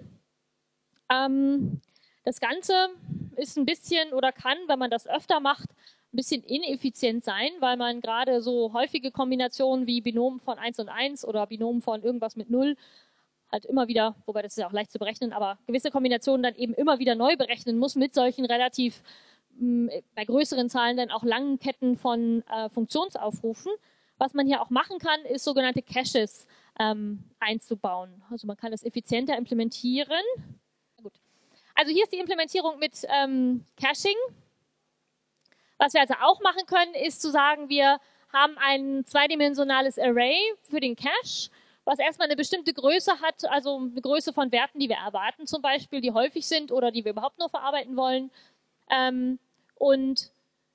Das Ganze ist ein bisschen oder kann, wenn man das öfter macht, ein bisschen ineffizient sein, weil man gerade so häufige Kombinationen wie Binomen von 1 und 1 oder Binomen von irgendwas mit 0 halt immer wieder, wobei das ist ja auch leicht zu berechnen, aber gewisse Kombinationen dann eben immer wieder neu berechnen muss mit solchen relativ bei größeren Zahlen dann auch langen Ketten von Funktionsaufrufen. Was man hier auch machen kann, ist sogenannte Caches einzubauen. Also man kann das effizienter implementieren. Gut. Also hier ist die Implementierung mit Caching. Was wir also auch machen können, ist zu sagen, wir haben ein zweidimensionales Array für den Cache, was erstmal eine bestimmte Größe hat, also eine Größe von Werten, die wir erwarten zum Beispiel, die häufig sind oder die wir überhaupt nur verarbeiten wollen. Und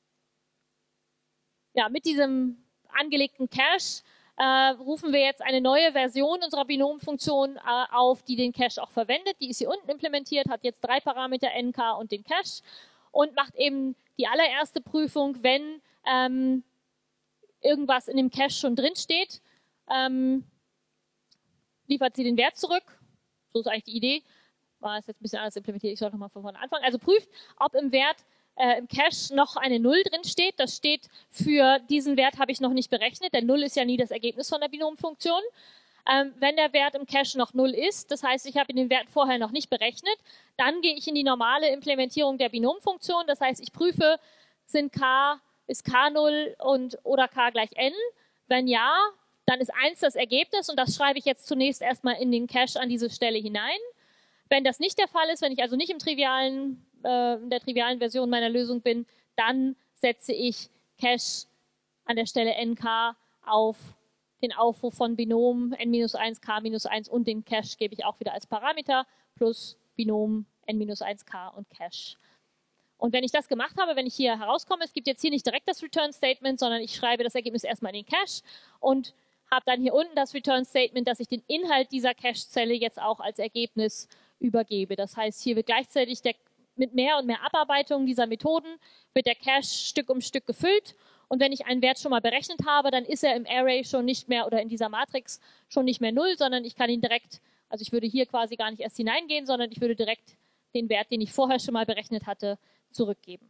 ja, mit diesem angelegten Cache rufen wir jetzt eine neue Version unserer Binomfunktion auf, die den Cache auch verwendet. Die ist hier unten implementiert, hat jetzt 3 Parameter nk und den Cache und macht eben die allererste Prüfung, wenn irgendwas in dem Cache schon drin steht. Liefert sie den Wert zurück. So ist eigentlich die Idee. War es jetzt ein bisschen anders implementiert, ich sollte nochmal von vorne anfangen. Also prüft, ob im Wert im Cache noch eine 0 drin steht. Das steht für diesen Wert habe ich noch nicht berechnet, denn 0 ist ja nie das Ergebnis von der Binomfunktion. Wenn der Wert im Cache noch 0 ist, das heißt, ich habe den Wert vorher noch nicht berechnet, dann gehe ich in die normale Implementierung der Binomfunktion. Das heißt, ich prüfe, ist k 0 oder k gleich n. Wenn ja, dann ist 1 das Ergebnis und das schreibe ich jetzt zunächst erstmal in den Cache an diese Stelle hinein. Wenn das nicht der Fall ist, wenn ich also nicht in der trivialen Version meiner Lösung bin, dann setze ich Cache an der Stelle nk auf den Aufruf von Binom n-1, k-1 und den Cache gebe ich auch wieder als Parameter plus Binom n-1k und Cache. Und wenn ich das gemacht habe, wenn ich hier herauskomme, es gibt jetzt hier nicht direkt das Return-Statement, sondern ich schreibe das Ergebnis erstmal in den Cache und habe dann hier unten das Return-Statement, dass ich den Inhalt dieser Cache-Zelle jetzt auch als Ergebnis übergebe. Das heißt, hier wird gleichzeitig mit mehr und mehr Abarbeitung dieser Methoden wird der Cache Stück um Stück gefüllt. Und wenn ich einen Wert schon mal berechnet habe, dann ist er im Array schon nicht mehr oder in dieser Matrix schon nicht mehr 0, sondern ich kann ihn direkt, also ich würde hier quasi gar nicht erst hineingehen, sondern ich würde direkt den Wert, den ich vorher schon mal berechnet hatte, zurückgeben.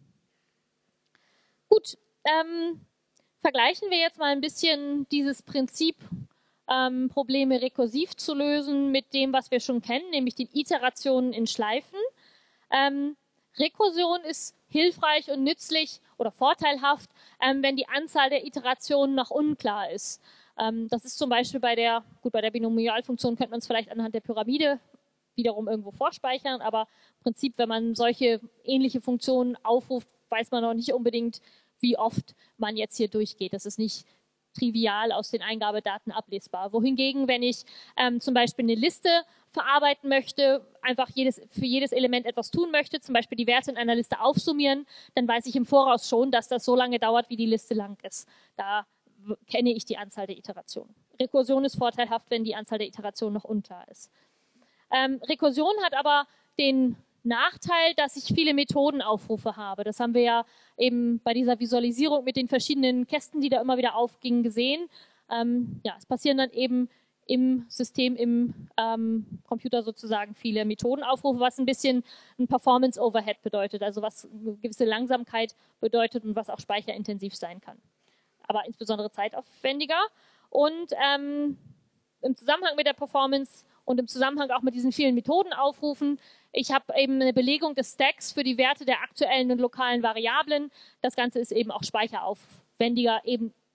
Gut, vergleichen wir jetzt mal ein bisschen dieses Prinzip, Probleme rekursiv zu lösen mit dem, was wir schon kennen, nämlich den Iterationen in Schleifen. Rekursion ist hilfreich und nützlich oder vorteilhaft, wenn die Anzahl der Iterationen noch unklar ist. Das ist zum Beispiel bei der Binomialfunktion könnte man es vielleicht anhand der Pyramide wiederum irgendwo vorspeichern, aber im Prinzip, wenn man solche ähnliche Funktionen aufruft, weiß man noch nicht unbedingt, wie oft man jetzt hier durchgeht. Das ist nicht trivial aus den Eingabedaten ablesbar. Wohingegen, wenn ich zum Beispiel eine Liste verarbeiten möchte, einfach für jedes Element etwas tun möchte, zum Beispiel die Werte in einer Liste aufsummieren, dann weiß ich im Voraus schon, dass das so lange dauert, wie die Liste lang ist. Da kenne ich die Anzahl der Iterationen. Rekursion ist vorteilhaft, wenn die Anzahl der Iterationen noch unklar ist. Rekursion hat aber den Nachteil, dass ich viele Methodenaufrufe habe. Das haben wir ja eben bei dieser Visualisierung mit den verschiedenen Kästen, die da immer wieder aufgingen, gesehen. Ja, es passieren dann eben im System, im Computer sozusagen viele Methodenaufrufe, was ein bisschen ein Performance-Overhead bedeutet, also was eine gewisse Langsamkeit bedeutet und was auch speicherintensiv sein kann. Aber insbesondere zeitaufwendiger. Und im Zusammenhang mit der Performance und im Zusammenhang auch mit diesen vielen Methodenaufrufen, ich habe eben eine Belegung des Stacks für die Werte der aktuellen und lokalen Variablen. Das Ganze ist eben auch speicheraufwendiger, eben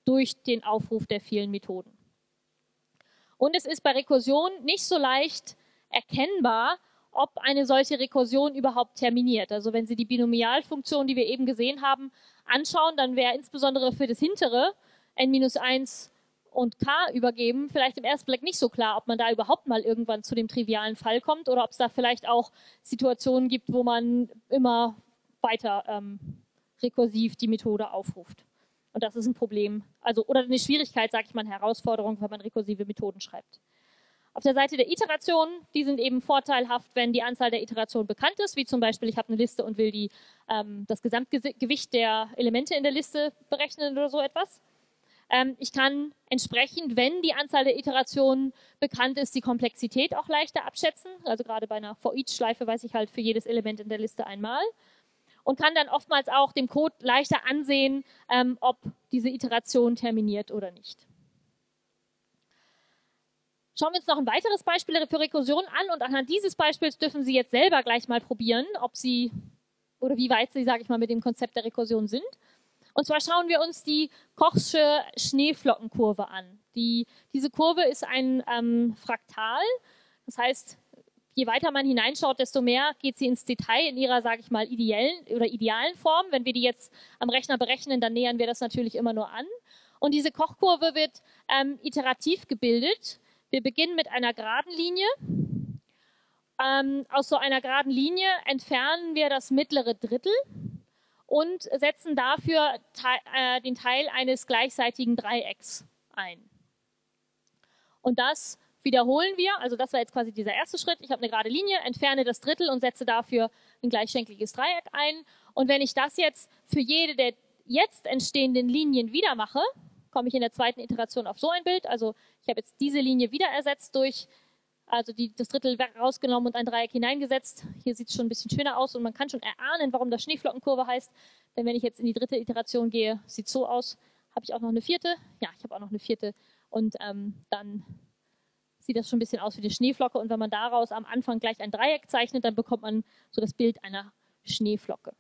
durch den Aufruf der vielen Methoden. Und es ist bei Rekursion nicht so leicht erkennbar, ob eine solche Rekursion überhaupt terminiert. Also wenn Sie die Binomialfunktion, die wir eben gesehen haben, anschauen, dann wäre insbesondere für das hintere n-1 und k übergeben vielleicht im ersten Blick nicht so klar, ob man da überhaupt mal irgendwann zu dem trivialen Fall kommt oder ob es da vielleicht auch Situationen gibt, wo man immer weiter rekursiv die Methode aufruft. Und das ist ein Problem, also oder eine Schwierigkeit, sage ich mal, eine Herausforderung, wenn man rekursive Methoden schreibt. Auf der Seite der Iterationen, die sind eben vorteilhaft, wenn die Anzahl der Iterationen bekannt ist, wie zum Beispiel, ich habe eine Liste und will das Gesamtgewicht der Elemente in der Liste berechnen oder so etwas. Ich kann entsprechend, wenn die Anzahl der Iterationen bekannt ist, die Komplexität auch leichter abschätzen. Also gerade bei einer For-Each-Schleife weiß ich halt für jedes Element in der Liste einmal. Und kann dann oftmals auch dem Code leichter ansehen, ob diese Iteration terminiert oder nicht. Schauen wir uns noch ein weiteres Beispiel für Rekursion an und anhand dieses Beispiels dürfen Sie jetzt selber gleich mal probieren, ob Sie oder wie weit Sie, sage ich mal, mit dem Konzept der Rekursion sind. Und zwar schauen wir uns die Kochsche Schneeflockenkurve an. Diese Kurve ist ein Fraktal, das heißt, je weiter man hineinschaut, desto mehr geht sie ins Detail in ihrer, sage ich mal, idealen Form. Wenn wir die jetzt am Rechner berechnen, dann nähern wir das natürlich immer nur an. Und diese Kochkurve wird iterativ gebildet. Wir beginnen mit einer geraden Linie. Aus so einer geraden Linie entfernen wir das mittlere Drittel und setzen dafür den Teil eines gleichseitigen Dreiecks ein. Und das wiederholen wir, also das war jetzt quasi dieser erste Schritt. Ich habe eine gerade Linie, entferne das Drittel und setze dafür ein gleichschenkliges Dreieck ein. Und wenn ich das jetzt für jede der jetzt entstehenden Linien wieder mache, komme ich in der zweiten Iteration auf so ein Bild. Also ich habe jetzt diese Linie wieder ersetzt durch, also das Drittel rausgenommen und ein Dreieck hineingesetzt. Hier sieht es schon ein bisschen schöner aus und man kann schon erahnen, warum das Schneeflockenkurve heißt. Denn wenn ich jetzt in die dritte Iteration gehe, sieht es so aus. Habe ich auch noch eine vierte? Ja, ich habe auch noch eine vierte. Und dann sieht das schon ein bisschen aus wie die Schneeflocke. Und wenn man daraus am Anfang gleich ein Dreieck zeichnet, dann bekommt man so das Bild einer Schneeflocke.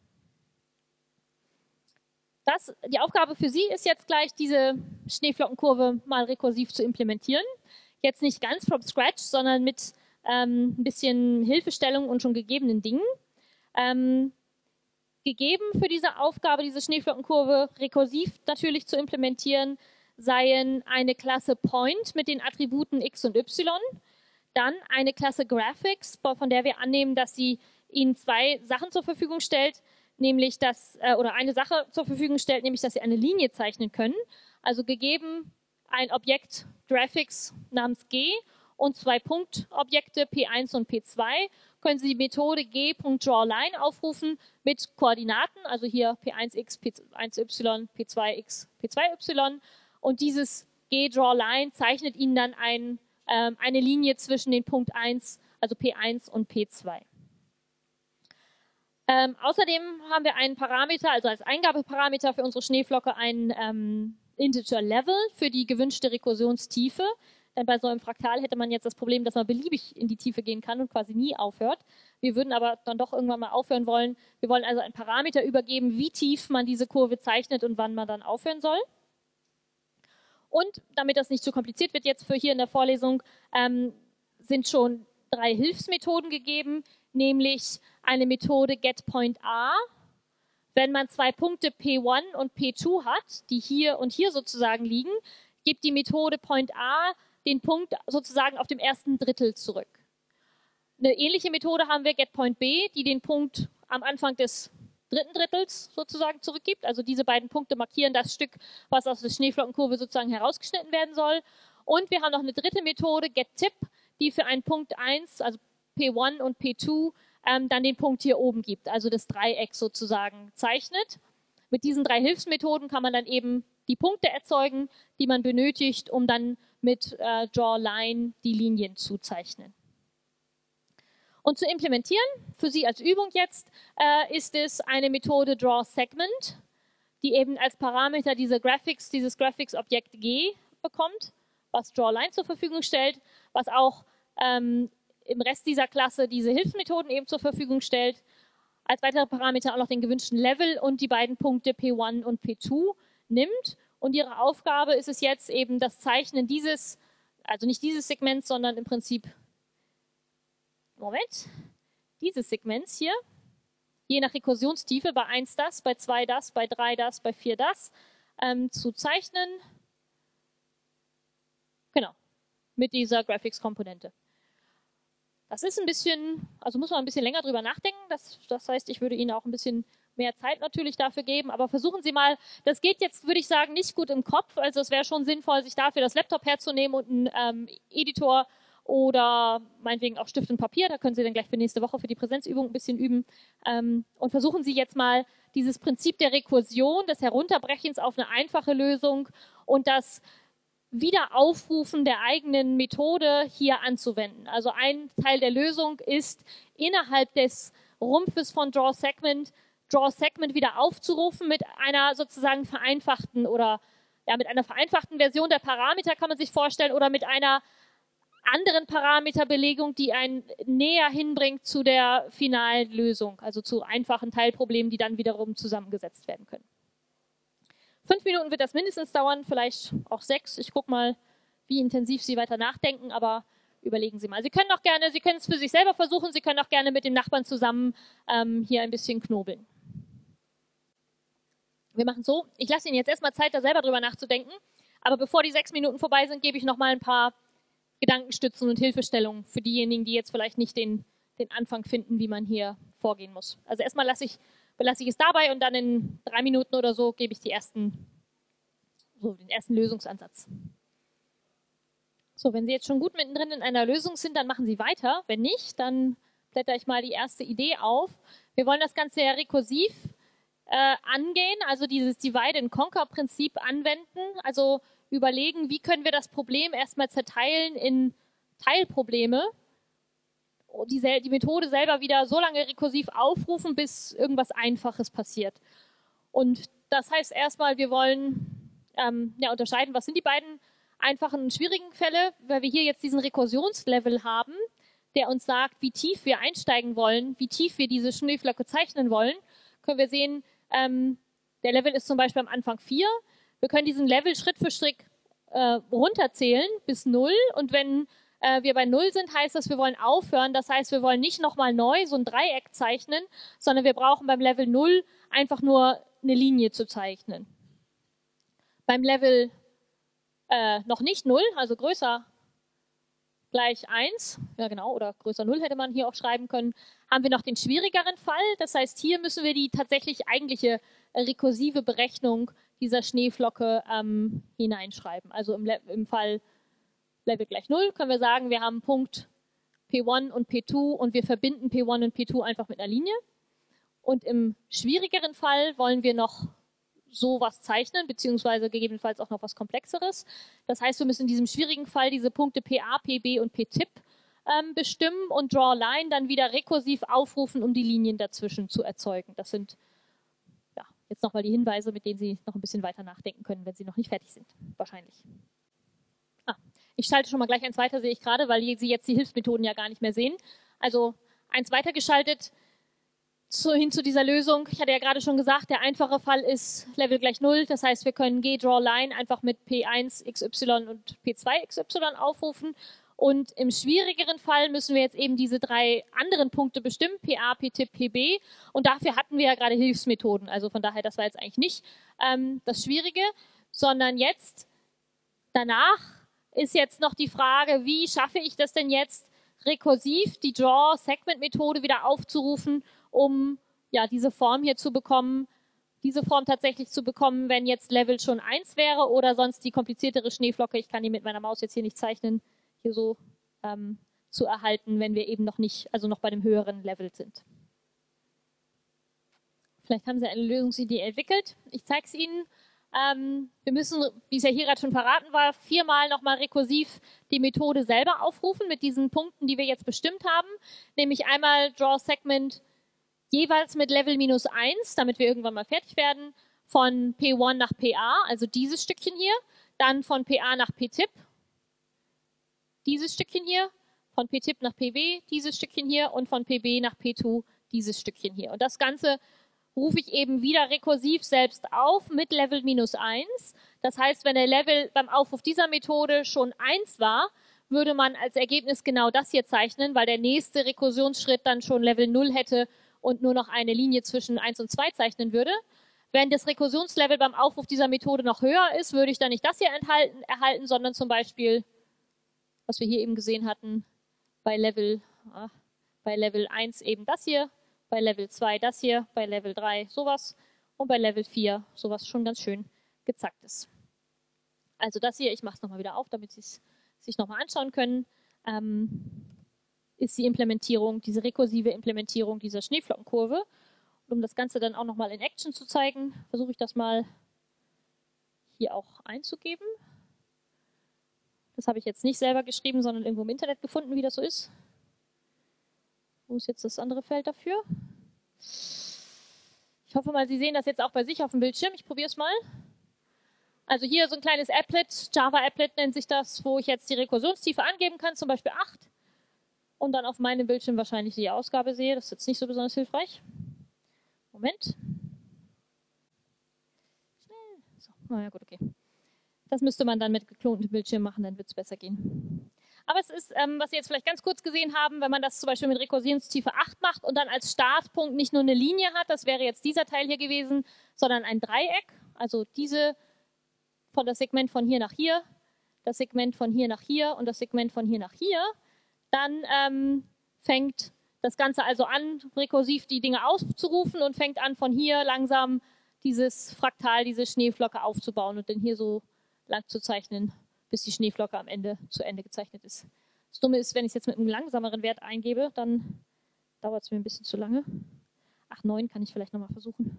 Die Aufgabe für Sie ist jetzt gleich, diese Schneeflockenkurve mal rekursiv zu implementieren. Jetzt nicht ganz from scratch, sondern mit ein bisschen Hilfestellung und schon gegebenen Dingen. Gegeben für diese Aufgabe, diese Schneeflockenkurve rekursiv natürlich zu implementieren, seien eine Klasse Point mit den Attributen x und y, dann eine Klasse Graphics, von der wir annehmen, dass sie Ihnen zwei Sachen zur Verfügung stellt, nämlich oder eine Sache zur Verfügung stellt, nämlich dass Sie eine Linie zeichnen können. Also gegeben ein Objekt Graphics namens G und zwei Punktobjekte P1 und P2, können Sie die Methode g.drawLine aufrufen mit Koordinaten, also hier P1x, P1y, P2x, P2y. Und dieses g.drawLine zeichnet Ihnen dann eine Linie zwischen den Punkt 1, also P1 und P2. Außerdem haben wir einen Parameter, also als Eingabeparameter für unsere Schneeflocke einen Integer Level für die gewünschte Rekursionstiefe. Denn bei so einem Fraktal hätte man jetzt das Problem, dass man beliebig in die Tiefe gehen kann und quasi nie aufhört. Wir würden aber dann doch irgendwann mal aufhören wollen. Wir wollen also einen Parameter übergeben, wie tief man diese Kurve zeichnet und wann man dann aufhören soll. Und damit das nicht zu kompliziert wird jetzt für hier in der Vorlesung, sind schon 3 Hilfsmethoden gegeben, nämlich eine Methode getPointA. Wenn man 2 Punkte P1 und P2 hat, die hier und hier sozusagen liegen, gibt die Methode PointA den Punkt sozusagen auf dem ersten Drittel zurück. Eine ähnliche Methode haben wir getPointB, die den Punkt am Anfang des dritten Drittels sozusagen zurückgibt. Also diese beiden Punkte markieren das Stück, was aus der Schneeflockenkurve sozusagen herausgeschnitten werden soll. Und wir haben noch eine dritte Methode, getTip, die für einen Punkt 1, also P1 und P2, dann den Punkt hier oben gibt, also das Dreieck sozusagen zeichnet. Mit diesen 3 Hilfsmethoden kann man dann eben die Punkte erzeugen, die man benötigt, um dann mit drawLine die Linien zu zeichnen. Und zu implementieren, für Sie als Übung jetzt, ist es eine Methode drawSegment, die eben als Parameter dieses Graphics-Objekt G bekommt, was drawLine zur Verfügung stellt, was auch im Rest dieser Klasse diese Hilfsmethoden eben zur Verfügung stellt. Als weitere Parameter auch noch den gewünschten Level und die beiden Punkte P1 und P2 nimmt Und ihre Aufgabe ist es jetzt eben das Zeichnen dieses, also nicht dieses Segments, sondern im Prinzip, dieses Segments hier, je nach Rekursionstiefe, bei 1 das, bei 2 das, bei 3 das, bei 4 das, zu zeichnen. Genau, mit dieser Graphics-Komponente. Das ist ein bisschen, also muss man ein bisschen länger drüber nachdenken. Das heißt, ich würde Ihnen auch ein bisschen mehr Zeit natürlich dafür geben, aber versuchen Sie mal, das geht jetzt, würde ich sagen, nicht gut im Kopf, also es wäre schon sinnvoll, sich dafür das Laptop herzunehmen und einen Editor oder meinetwegen auch Stift und Papier, da können Sie dann gleich für nächste Woche für die Präsenzübung ein bisschen üben und versuchen Sie jetzt mal dieses Prinzip der Rekursion, des Herunterbrechens auf eine einfache Lösung und das Wiederaufrufen der eigenen Methode hier anzuwenden. Also ein Teil der Lösung ist, innerhalb des Rumpfes von DrawSegment wieder aufzurufen mit einer sozusagen vereinfachten oder ja, mit einer vereinfachten Version der Parameter kann man sich vorstellen oder mit einer anderen Parameterbelegung, die einen näher hinbringt zu der finalen Lösung, also zu einfachen Teilproblemen, die dann wiederum zusammengesetzt werden können. 5 Minuten wird das mindestens dauern, vielleicht auch 6. Ich gucke mal, wie intensiv Sie weiter nachdenken, aber überlegen Sie mal. Sie können auch gerne, Sie können es für sich selber versuchen, Sie können auch gerne mit dem Nachbarn zusammen hier ein bisschen knobeln. Wir machen so, ich lasse Ihnen jetzt erstmal Zeit, da selber drüber nachzudenken, aber bevor die 6 Minuten vorbei sind, gebe ich noch mal ein paar Gedankenstützen und Hilfestellungen für diejenigen, die jetzt vielleicht nicht den Anfang finden, wie man hier vorgehen muss. Also erstmal belasse ich es dabei und dann in 3 Minuten oder so gebe ich den ersten Lösungsansatz. So, wenn Sie jetzt schon gut mittendrin in einer Lösung sind, dann machen Sie weiter. Wenn nicht, dann blätter ich mal die erste Idee auf. Wir wollen das Ganze ja rekursiv angehen, also dieses Divide-and-Conquer-Prinzip anwenden, also überlegen, wie können wir das Problem erstmal zerteilen in Teilprobleme, die Methode selber wieder so lange rekursiv aufrufen, bis irgendwas Einfaches passiert. Und das heißt erstmal, wir wollen unterscheiden, was sind die beiden einfachen und schwierigen Fälle, weil wir hier jetzt diesen Rekursionslevel haben, der uns sagt, wie tief wir einsteigen wollen, wie tief wir diese Schneeflocke zeichnen wollen, können wir sehen, der Level ist zum Beispiel am Anfang 4. Wir können diesen Level Schritt für Schritt runterzählen bis 0 und wenn wir bei 0 sind, heißt das, wir wollen aufhören. Das heißt, wir wollen nicht nochmal neu so ein Dreieck zeichnen, sondern wir brauchen beim Level 0 einfach nur eine Linie zu zeichnen. Beim Level noch nicht 0, also größer gleich 1, ja genau, oder größer 0 hätte man hier auch schreiben können, haben wir noch den schwierigeren Fall. Das heißt, hier müssen wir die tatsächlich eigentliche rekursive Berechnung dieser Schneeflocke hineinschreiben. Also im Fall Level gleich 0 können wir sagen, wir haben Punkt P1 und P2 und wir verbinden P1 und P2 einfach mit einer Linie. Und im schwierigeren Fall wollen wir noch sowas zeichnen, beziehungsweise gegebenenfalls auch noch was Komplexeres. Das heißt, wir müssen in diesem schwierigen Fall diese Punkte PA, PB und PTIP bestimmen und DrawLine dann wieder rekursiv aufrufen, um die Linien dazwischen zu erzeugen. Das sind ja, jetzt nochmal die Hinweise, mit denen Sie noch ein bisschen weiter nachdenken können, wenn Sie noch nicht fertig sind, wahrscheinlich. Ich schalte schon mal gleich eins weiter, sehe ich gerade, weil Sie jetzt die Hilfsmethoden ja gar nicht mehr sehen. Also eins weitergeschaltet hin zu dieser Lösung. Ich hatte ja gerade schon gesagt, der einfache Fall ist Level gleich 0. Das heißt, wir können GDrawLine einfach mit P1 XY und P2 XY aufrufen. Und im schwierigeren Fall müssen wir jetzt eben diese 3 anderen Punkte bestimmen, PA, PTIP, PB. Und dafür hatten wir ja gerade Hilfsmethoden. Also von daher, das war jetzt eigentlich nicht das Schwierige, sondern jetzt danach ist jetzt noch die Frage, wie schaffe ich das denn jetzt rekursiv, die Draw-Segment-Methode wieder aufzurufen, um ja, diese Form hier zu bekommen, diese Form tatsächlich zu bekommen, wenn jetzt Level schon 1 wäre oder sonst die kompliziertere Schneeflocke, ich kann die mit meiner Maus jetzt hier nicht zeichnen, hier so zu erhalten, wenn wir eben noch nicht, also noch bei dem höheren Level sind. Vielleicht haben Sie eine Lösungsidee entwickelt. Ich zeige es Ihnen. Wir müssen, wie es ja hier gerade schon verraten war, 4-mal nochmal rekursiv die Methode selber aufrufen mit diesen Punkten, die wir jetzt bestimmt haben. Nämlich einmal DrawSegment jeweils mit Level -1, damit wir irgendwann mal fertig werden, von P1 nach PA, also dieses Stückchen hier, dann von PA nach PTIP, dieses Stückchen hier, von PTIP nach PB, dieses Stückchen hier und von PB nach P2, dieses Stückchen hier. Und das Ganze rufe ich eben wieder rekursiv selbst auf mit Level -1. Das heißt, wenn der Level beim Aufruf dieser Methode schon 1 war, würde man als Ergebnis genau das hier zeichnen, weil der nächste Rekursionsschritt dann schon Level 0 hätte und nur noch eine Linie zwischen 1 und 2 zeichnen würde. Wenn das Rekursionslevel beim Aufruf dieser Methode noch höher ist, würde ich dann nicht das hier erhalten, sondern zum Beispiel, was wir hier eben gesehen hatten, bei Level 1 eben das hier, bei Level 2 das hier, bei Level 3 sowas und bei Level 4 sowas schon ganz schön gezackt ist. Also das hier, ich mache es nochmal wieder auf, damit Sie es sich nochmal anschauen können, ist die Implementierung, diese rekursive Implementierung dieser Schneeflockenkurve. Und um das Ganze dann auch nochmal in Action zu zeigen, versuche ich das mal hier auch einzugeben. Das habe ich jetzt nicht selber geschrieben, sondern irgendwo im Internet gefunden, wie das so ist. Wo ist jetzt das andere Feld dafür? Ich hoffe mal, Sie sehen das jetzt auch bei sich auf dem Bildschirm. Ich probiere es mal. Also hier so ein kleines Applet, Java-Applet nennt sich das, wo ich jetzt die Rekursionstiefe angeben kann, zum Beispiel 8. Und dann auf meinem Bildschirm wahrscheinlich die Ausgabe sehe. Das ist jetzt nicht so besonders hilfreich. Moment. Schnell. So, naja, gut, okay. Das müsste man dann mit geklontem Bildschirm machen, dann wird es besser gehen. Aber es ist, was Sie jetzt vielleicht ganz kurz gesehen haben, wenn man das zum Beispiel mit Rekursionstiefe 8 macht und dann als Startpunkt nicht nur eine Linie hat, das wäre jetzt dieser Teil hier gewesen, sondern ein Dreieck. Also von das Segment von hier nach hier, das Segment von hier nach hier und das Segment von hier nach hier, dann fängt das Ganze also an, rekursiv die Dinge aufzurufen und fängt an, von hier langsam dieses Fraktal, diese Schneeflocke aufzubauen und dann hier so lang zu zeichnen, bis die Schneeflocke am Ende zu Ende gezeichnet ist. Das Dumme ist, wenn ich es jetzt mit einem langsameren Wert eingebe, dann dauert es mir ein bisschen zu lange. Ach, 9 kann ich vielleicht nochmal versuchen.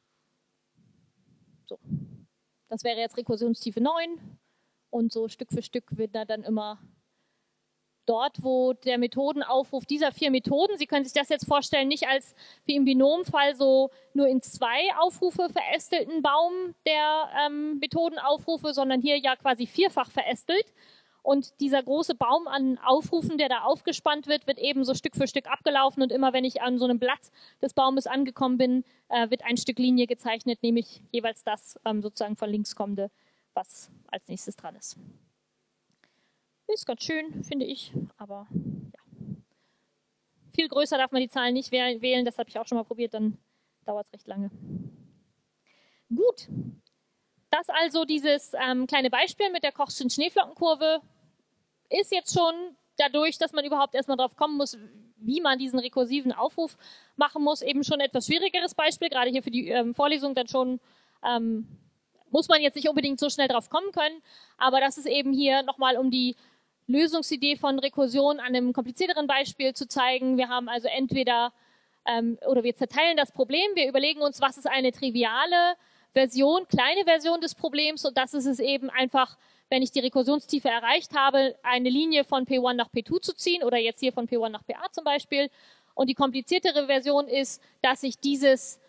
So. Das wäre jetzt Rekursionstiefe 9 und so Stück für Stück wird da dann immer dort, wo der Methodenaufruf dieser 4 Methoden, Sie können sich das jetzt vorstellen, nicht als wie im Binomfall so nur in 2 Aufrufe verästelten Baum der Methodenaufrufe, sondern hier ja quasi vierfach verästelt. Und dieser große Baum an Aufrufen, der da aufgespannt wird, wird eben so Stück für Stück abgelaufen und immer wenn ich an so einem Blatt des Baumes angekommen bin, wird ein Stück Linie gezeichnet, nämlich jeweils das sozusagen von links kommende, was als nächstes dran ist. Ist ganz schön, finde ich, aber ja. Viel größer darf man die Zahlen nicht wählen, das habe ich auch schon mal probiert, dann dauert es recht lange. Gut, das also dieses kleine Beispiel mit der Kochschen Schneeflockenkurve ist jetzt schon dadurch, dass man überhaupt erstmal drauf kommen muss, wie man diesen rekursiven Aufruf machen muss, eben schon ein etwas schwierigeres Beispiel, gerade hier für die Vorlesung dann schon muss man jetzt nicht unbedingt so schnell drauf kommen können, aber das ist eben hier nochmal um die Lösungsidee von Rekursion an einem komplizierteren Beispiel zu zeigen. Wir haben also entweder, oder wir zerteilen das Problem, wir überlegen uns, was ist eine triviale Version, kleine Version des Problems und das ist es eben einfach, wenn ich die Rekursionstiefe erreicht habe, eine Linie von P1 nach P2 zu ziehen oder jetzt hier von P1 nach PA zum Beispiel. Und die kompliziertere Version ist, dass ich dieses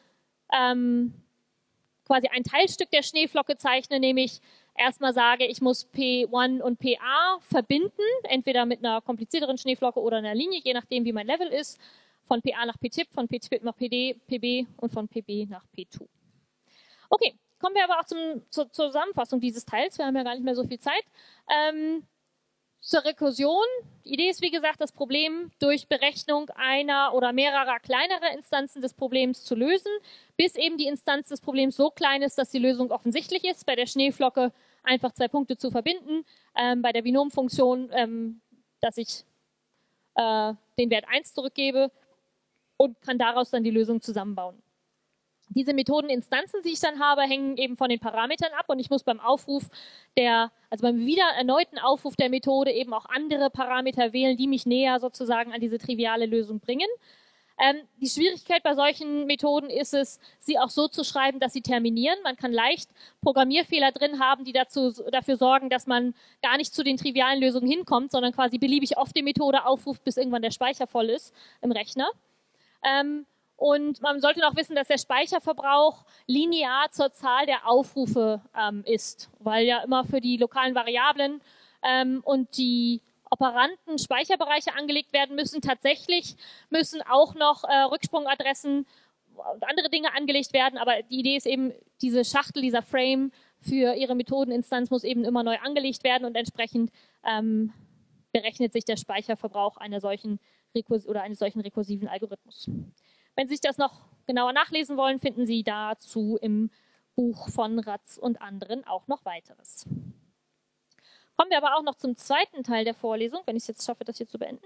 quasi ein Teilstück der Schneeflocke zeichne, nämlich erstmal sage, ich muss P1 und PA verbinden, entweder mit einer komplizierteren Schneeflocke oder einer Linie, je nachdem, wie mein Level ist, von PA nach PTIP, von PTIP nach PD, PB und von PB nach P2. Okay, kommen wir aber auch zur Zusammenfassung dieses Teils. Wir haben ja gar nicht mehr so viel Zeit. Zur Rekursion. Die Idee ist, wie gesagt, das Problem durch Berechnung einer oder mehrerer kleinerer Instanzen des Problems zu lösen, bis eben die Instanz des Problems so klein ist, dass die Lösung offensichtlich ist. Bei der Schneeflocke einfach 2 Punkte zu verbinden. Bei der Binomfunktion, dass ich den Wert 1 zurückgebe und kann daraus dann die Lösung zusammenbauen. Diese Methodeninstanzen, die ich dann habe, hängen eben von den Parametern ab und ich muss beim Aufruf also beim wieder erneuten Aufruf der Methode eben auch andere Parameter wählen, die mich näher sozusagen an diese triviale Lösung bringen. Die Schwierigkeit bei solchen Methoden ist es, sie auch so zu schreiben, dass sie terminieren. Man kann leicht Programmierfehler drin haben, die dafür sorgen, dass man gar nicht zu den trivialen Lösungen hinkommt, sondern quasi beliebig oft die Methode aufruft, bis irgendwann der Speicher voll ist im Rechner. Und man sollte noch wissen, dass der Speicherverbrauch linear zur Zahl der Aufrufe ist, weil ja immer für die lokalen Variablen und die Operanten Speicherbereiche angelegt werden müssen. Tatsächlich müssen auch noch Rücksprungadressen und andere Dinge angelegt werden, aber die Idee ist eben, diese Schachtel, dieser Frame für Ihre Methodeninstanz muss eben immer neu angelegt werden und entsprechend berechnet sich der Speicherverbrauch eines solchen rekursiven Algorithmus. Wenn Sie sich das noch genauer nachlesen wollen, finden Sie dazu im Buch von Ratz und anderen auch noch weiteres. Kommen wir aber auch noch zum zweiten Teil der Vorlesung, wenn ich es jetzt schaffe, das hier zu beenden.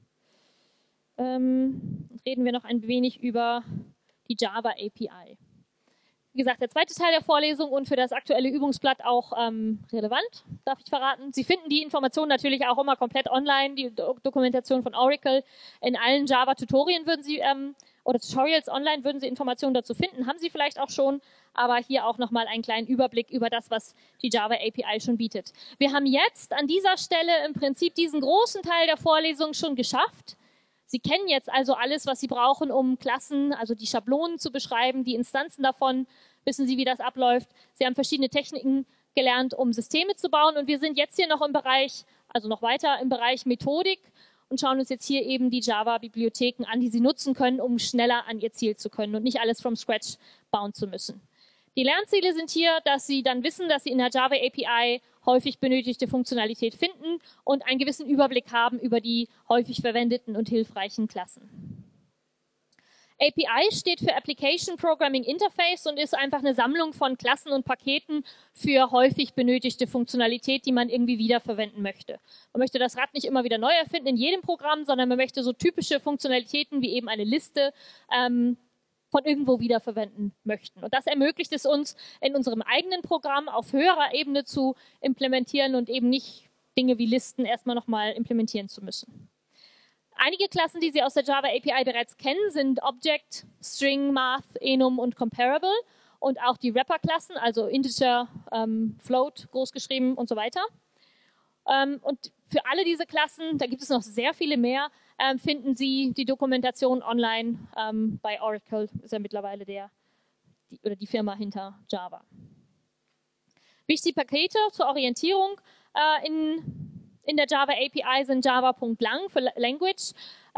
Reden wir noch ein wenig über die Java API. Wie gesagt, der zweite Teil der Vorlesung und für das aktuelle Übungsblatt auch relevant, darf ich verraten. Sie finden die Informationen natürlich auch immer komplett online, die Dokumentation von Oracle. In allen Java-Tutorien würden Sie, oder Tutorials online würden Sie Informationen dazu finden, haben Sie vielleicht auch schon, aber hier auch nochmal einen kleinen Überblick über das, was die Java API schon bietet. Wir haben jetzt an dieser Stelle im Prinzip diesen großen Teil der Vorlesung schon geschafft. Sie kennen jetzt also alles, was Sie brauchen, um Klassen, also die Schablonen zu beschreiben, die Instanzen davon, wissen Sie, wie das abläuft. Sie haben verschiedene Techniken gelernt, um Systeme zu bauen und wir sind jetzt hier noch im Bereich, also noch weiter im Bereich Methodik und schauen uns jetzt hier eben die Java-Bibliotheken an, die Sie nutzen können, um schneller an Ihr Ziel zu können und nicht alles from scratch bauen zu müssen. Die Lernziele sind hier, dass Sie dann wissen, dass Sie in der Java API häufig benötigte Funktionalität finden und einen gewissen Überblick haben über die häufig verwendeten und hilfreichen Klassen. API steht für Application Programming Interface und ist einfach eine Sammlung von Klassen und Paketen für häufig benötigte Funktionalität, die man irgendwie wiederverwenden möchte. Man möchte das Rad nicht immer wieder neu erfinden in jedem Programm, sondern man möchte so typische Funktionalitäten wie eben eine Liste von irgendwo wiederverwenden möchten. Und das ermöglicht es uns, in unserem eigenen Programm auf höherer Ebene zu implementieren und eben nicht Dinge wie Listen erstmal nochmal implementieren zu müssen. Einige Klassen, die Sie aus der Java API bereits kennen, sind Object, String, Math, Enum und Comparable und auch die Wrapper-Klassen, also Integer, Float, großgeschrieben und so weiter. Und für alle diese Klassen, da gibt es noch sehr viele mehr, finden Sie die Dokumentation online bei Oracle, ist ja mittlerweile die Firma hinter Java. Wichtige Pakete zur Orientierung in der Java API sind java.lang für Language,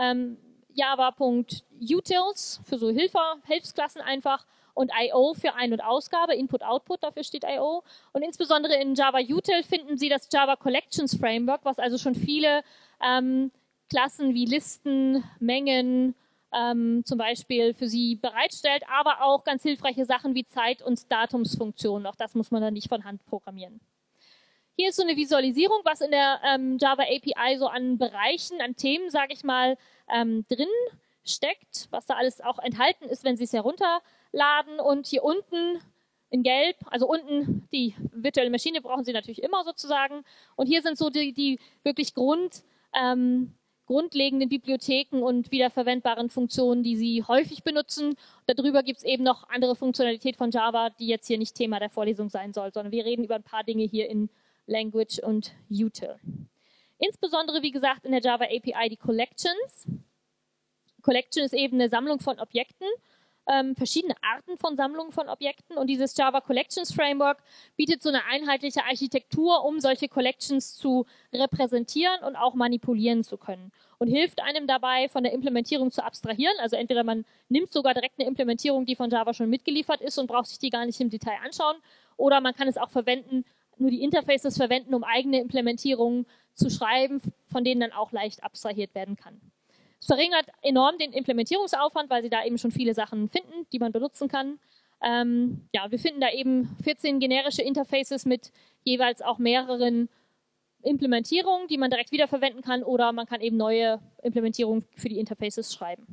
java.utils für so Hilfsklassen einfach und I.O. für Ein- und Ausgabe, Input-Output, dafür steht I.O. Und insbesondere in Java Util finden Sie das Java Collections Framework, was also schon viele Klassen wie Listen, Mengen zum Beispiel für Sie bereitstellt, aber auch ganz hilfreiche Sachen wie Zeit- und Datumsfunktionen. Auch das muss man dann nicht von Hand programmieren. Hier ist so eine Visualisierung, was in der Java API so an Bereichen, an Themen, sage ich mal, drin steckt, was da alles auch enthalten ist, wenn Sie es herunterladen. Und hier unten in Gelb, also unten die virtuelle Maschine brauchen Sie natürlich immer sozusagen. Und hier sind so die wirklich grundlegenden Bibliotheken und wiederverwendbaren Funktionen, die Sie häufig benutzen. Darüber gibt es eben noch andere Funktionalität von Java, die jetzt hier nicht Thema der Vorlesung sein soll, sondern wir reden über ein paar Dinge hier in Language und Util. Insbesondere, wie gesagt, in der Java API die Collections. Collection ist eben eine Sammlung von Objekten, verschiedene Arten von Sammlungen von Objekten und dieses Java Collections Framework bietet so eine einheitliche Architektur, um solche Collections zu repräsentieren und auch manipulieren zu können und hilft einem dabei, von der Implementierung zu abstrahieren. Also entweder man nimmt sogar direkt eine Implementierung, die von Java schon mitgeliefert ist und braucht sich die gar nicht im Detail anschauen, oder man kann es auch verwenden, nur die Interfaces verwenden, um eigene Implementierungen zu schreiben, von denen dann auch leicht abstrahiert werden kann. Es verringert enorm den Implementierungsaufwand, weil Sie da eben schon viele Sachen finden, die man benutzen kann. Wir finden da eben 14 generische Interfaces mit jeweils auch mehreren Implementierungen, die man direkt wiederverwenden kann, oder man kann eben neue Implementierungen für die Interfaces schreiben.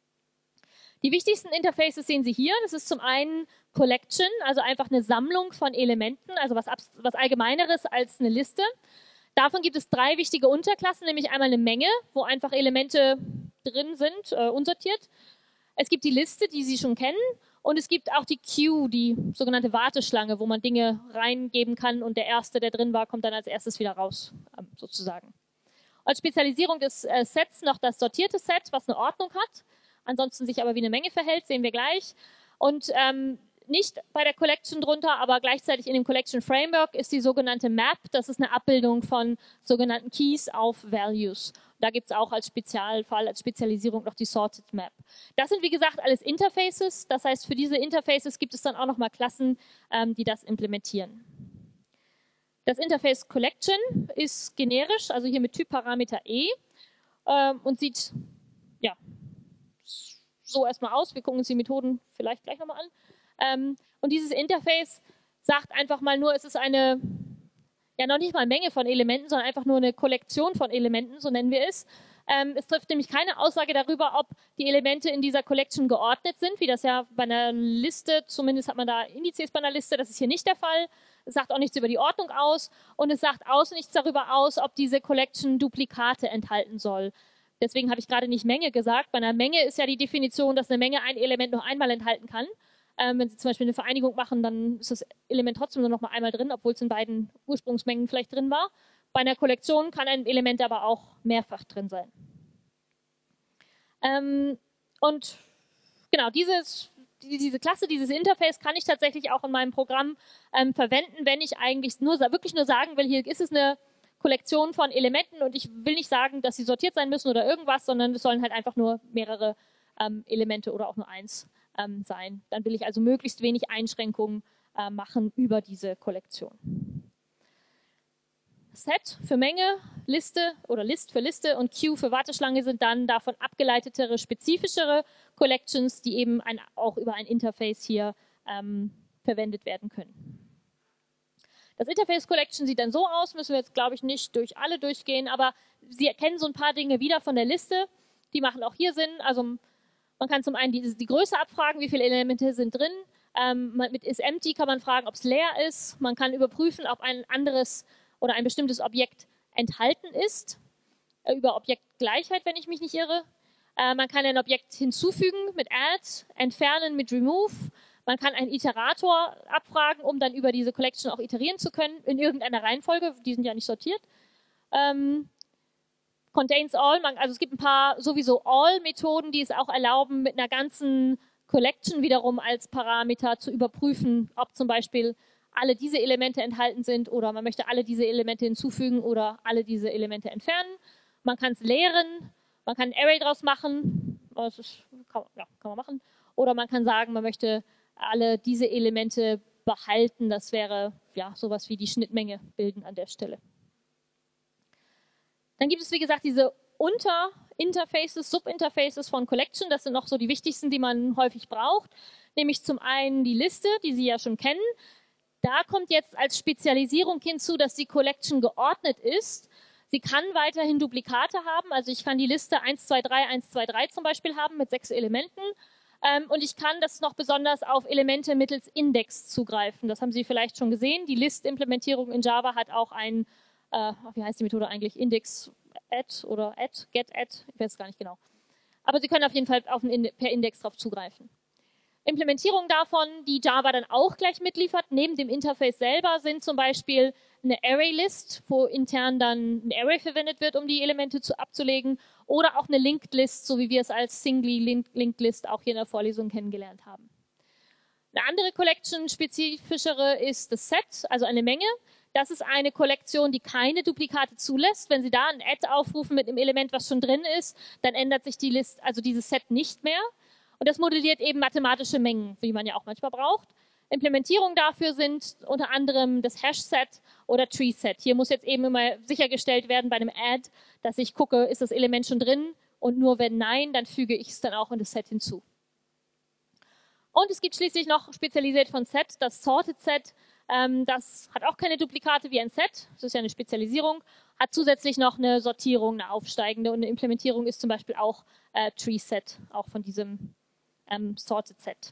Die wichtigsten Interfaces sehen Sie hier. Das ist zum einen Collection, also einfach eine Sammlung von Elementen, also was Allgemeineres als eine Liste. Davon gibt es 3 wichtige Unterklassen, nämlich einmal eine Menge, wo einfach Elemente drin sind, unsortiert. Es gibt die Liste, die Sie schon kennen, und es gibt auch die Queue, die sogenannte Warteschlange, wo man Dinge reingeben kann und der Erste, der drin war, kommt dann als erstes wieder raus, sozusagen. Als Spezialisierung des Sets noch das sortierte Set, was eine Ordnung hat, ansonsten sich aber wie eine Menge verhält, sehen wir gleich. Und nicht bei der Collection drunter, aber gleichzeitig in dem Collection Framework ist die sogenannte Map. Das ist eine Abbildung von sogenannten Keys auf Values. Da gibt es auch als Spezialfall, als Spezialisierung noch die Sorted Map. Das sind, wie gesagt, alles Interfaces. Das heißt, für diese Interfaces gibt es dann auch nochmal Klassen, die das implementieren. Das Interface Collection ist generisch, also hier mit Typparameter E und sieht ja so erstmal aus. Wir gucken uns die Methoden vielleicht gleich nochmal an. Und dieses Interface sagt einfach mal nur, es ist eine, ja noch nicht mal Menge von Elementen, sondern einfach nur eine Kollektion von Elementen, so nennen wir es. Es trifft nämlich keine Aussage darüber, ob die Elemente in dieser Collection geordnet sind, wie das ja bei einer Liste, zumindest hat man da Indizes bei einer Liste, das ist hier nicht der Fall. Es sagt auch nichts über die Ordnung aus und es sagt auch nichts darüber aus, ob diese Collection Duplikate enthalten soll. Deswegen habe ich gerade nicht Menge gesagt. Bei einer Menge ist ja die Definition, dass eine Menge ein Element noch einmal enthalten kann. Wenn Sie zum Beispiel eine Vereinigung machen, dann ist das Element trotzdem nur noch mal einmal drin, obwohl es in beiden Ursprungsmengen vielleicht drin war. Bei einer Kollektion kann ein Element aber auch mehrfach drin sein. Und genau, diese Klasse, dieses Interface kann ich tatsächlich auch in meinem Programm verwenden, wenn ich eigentlich wirklich nur sagen will, hier ist es eine Kollektion von Elementen und ich will nicht sagen, dass sie sortiert sein müssen oder irgendwas, sondern es sollen halt einfach nur mehrere Elemente oder auch nur eins sein. Dann will ich also möglichst wenig Einschränkungen machen über diese Kollektion. Set für Menge, Liste oder List für Liste und Queue für Warteschlange sind dann davon abgeleitetere, spezifischere Collections, die eben auch über ein Interface hier verwendet werden können. Das Interface Collection sieht dann so aus, müssen wir jetzt glaube ich nicht durch alle durchgehen, aber Sie erkennen so ein paar Dinge wieder von der Liste, die machen auch hier Sinn. Also man kann zum einen die Größe abfragen, wie viele Elemente sind drin. Mit isEmpty kann man fragen, ob es leer ist. Man kann überprüfen, ob ein anderes oder ein bestimmtes Objekt enthalten ist, über Objektgleichheit, wenn ich mich nicht irre. Man kann ein Objekt hinzufügen mit Add, entfernen mit Remove. Man kann einen Iterator abfragen, um dann über diese Collection auch iterieren zu können, in irgendeiner Reihenfolge, die sind ja nicht sortiert. Contains all, also es gibt ein paar sowieso all-Methoden, die es auch erlauben, mit einer ganzen Collection wiederum als Parameter zu überprüfen, ob zum Beispiel alle diese Elemente enthalten sind oder man möchte alle diese Elemente hinzufügen oder alle diese Elemente entfernen. Man kann es leeren, man kann ein Array draus machen, kann man machen. Oder man kann sagen, man möchte alle diese Elemente behalten. Das wäre ja sowas wie die Schnittmenge bilden an der Stelle. Dann gibt es, wie gesagt, diese Unterinterfaces, Subinterfaces von Collection. Das sind noch so die wichtigsten, die man häufig braucht. Nämlich zum einen die Liste, die Sie ja schon kennen. Da kommt jetzt als Spezialisierung hinzu, dass die Collection geordnet ist. Sie kann weiterhin Duplikate haben. Also ich kann die Liste 1, 2, 3, 1, 2, 3 zum Beispiel haben mit 6 Elementen. Und ich kann das noch besonders auf Elemente mittels Index zugreifen. Das haben Sie vielleicht schon gesehen. Die List-Implementierung in Java hat auch ein, wie heißt die Methode eigentlich? Index add oder add, get add, ich weiß es gar nicht genau. Aber Sie können auf jeden Fall per Index darauf zugreifen. Implementierungen davon, die Java dann auch gleich mitliefert, neben dem Interface selber, sind zum Beispiel eine Array-List, wo intern dann ein Array verwendet wird, um die Elemente abzulegen, oder auch eine Linked-List, so wie wir es als Singly-Linked-List auch hier in der Vorlesung kennengelernt haben. Eine andere Collection, spezifischere, ist das Set, also eine Menge. Das ist eine Kollektion, die keine Duplikate zulässt. Wenn Sie da ein Add aufrufen mit einem Element, was schon drin ist, dann ändert sich die List, also dieses Set nicht mehr. Und das modelliert eben mathematische Mengen, wie man ja auch manchmal braucht. Implementierungen dafür sind unter anderem das Hash-Set oder Tree-Set. Hier muss jetzt eben immer sichergestellt werden bei einem Add, dass ich gucke, ist das Element schon drin und nur wenn nein, dann füge ich es dann auch in das Set hinzu. Und es gibt schließlich noch spezialisiert von Set, das Sorted Set. Das hat auch keine Duplikate wie ein Set, das ist ja eine Spezialisierung, hat zusätzlich noch eine Sortierung, eine aufsteigende, und eine Implementierung ist zum Beispiel auch Tree-Set, auch von diesem Sorted Set.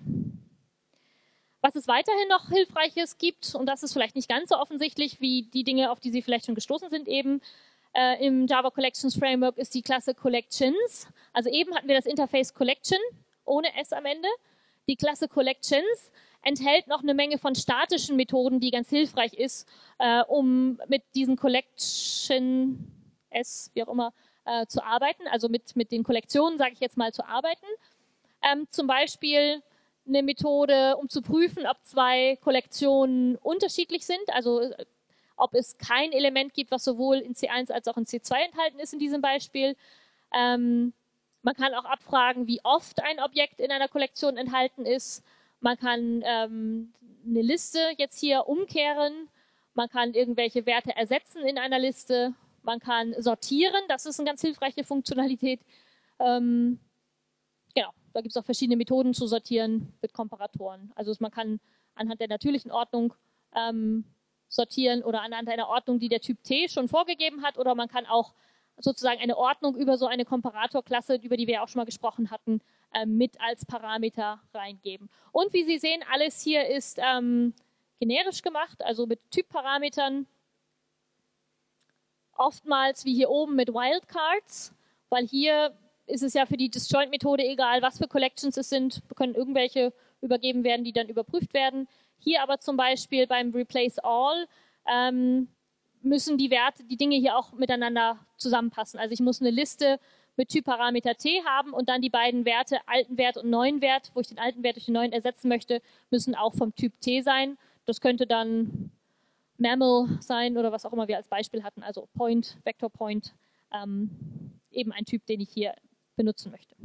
Was es weiterhin noch Hilfreiches gibt, und das ist vielleicht nicht ganz so offensichtlich wie die Dinge, auf die Sie vielleicht schon gestoßen sind eben, im Java Collections Framework ist die Klasse Collections. Also eben hatten wir das Interface Collection ohne S am Ende. Die Klasse Collections enthält noch eine Menge von statischen Methoden, die ganz hilfreich ist, um mit diesen Collection S, wie auch immer, zu arbeiten, also mit den Kollektionen, sage ich jetzt mal, zu arbeiten. Zum Beispiel eine Methode, um zu prüfen, ob zwei Kollektionen unterschiedlich sind, also ob es kein Element gibt, was sowohl in C1 als auch in C2 enthalten ist in diesem Beispiel. Man kann auch abfragen, wie oft ein Objekt in einer Kollektion enthalten ist. Man kann eine Liste jetzt hier umkehren. Man kann irgendwelche Werte ersetzen in einer Liste. Man kann sortieren, das ist eine ganz hilfreiche Funktionalität. Genau, da gibt es auch verschiedene Methoden zu sortieren mit Komparatoren. Also man kann anhand der natürlichen Ordnung sortieren oder anhand einer Ordnung, die der Typ T schon vorgegeben hat, oder man kann auch sozusagen eine Ordnung über so eine Komparatorklasse, über die wir auch schon mal gesprochen hatten, mit als Parameter reingeben. Und wie Sie sehen, alles hier ist generisch gemacht, also mit Typparametern. Oftmals wie hier oben mit Wildcards, weil hier ist es ja für die Disjoint-Methode egal, was für Collections es sind, können irgendwelche übergeben werden, die dann überprüft werden. Hier aber zum Beispiel beim Replace All müssen die Werte, die Dinge hier auch miteinander zusammenpassen. Also ich muss eine Liste mit Typparameter T haben und dann die beiden Werte, alten Wert und neuen Wert, wo ich den alten Wert durch den neuen ersetzen möchte, müssen auch vom Typ T sein. Das könnte dann Mammal sein oder was auch immer wir als Beispiel hatten, also Point, Vector Point, eben ein Typ, den ich hier benutzen möchte.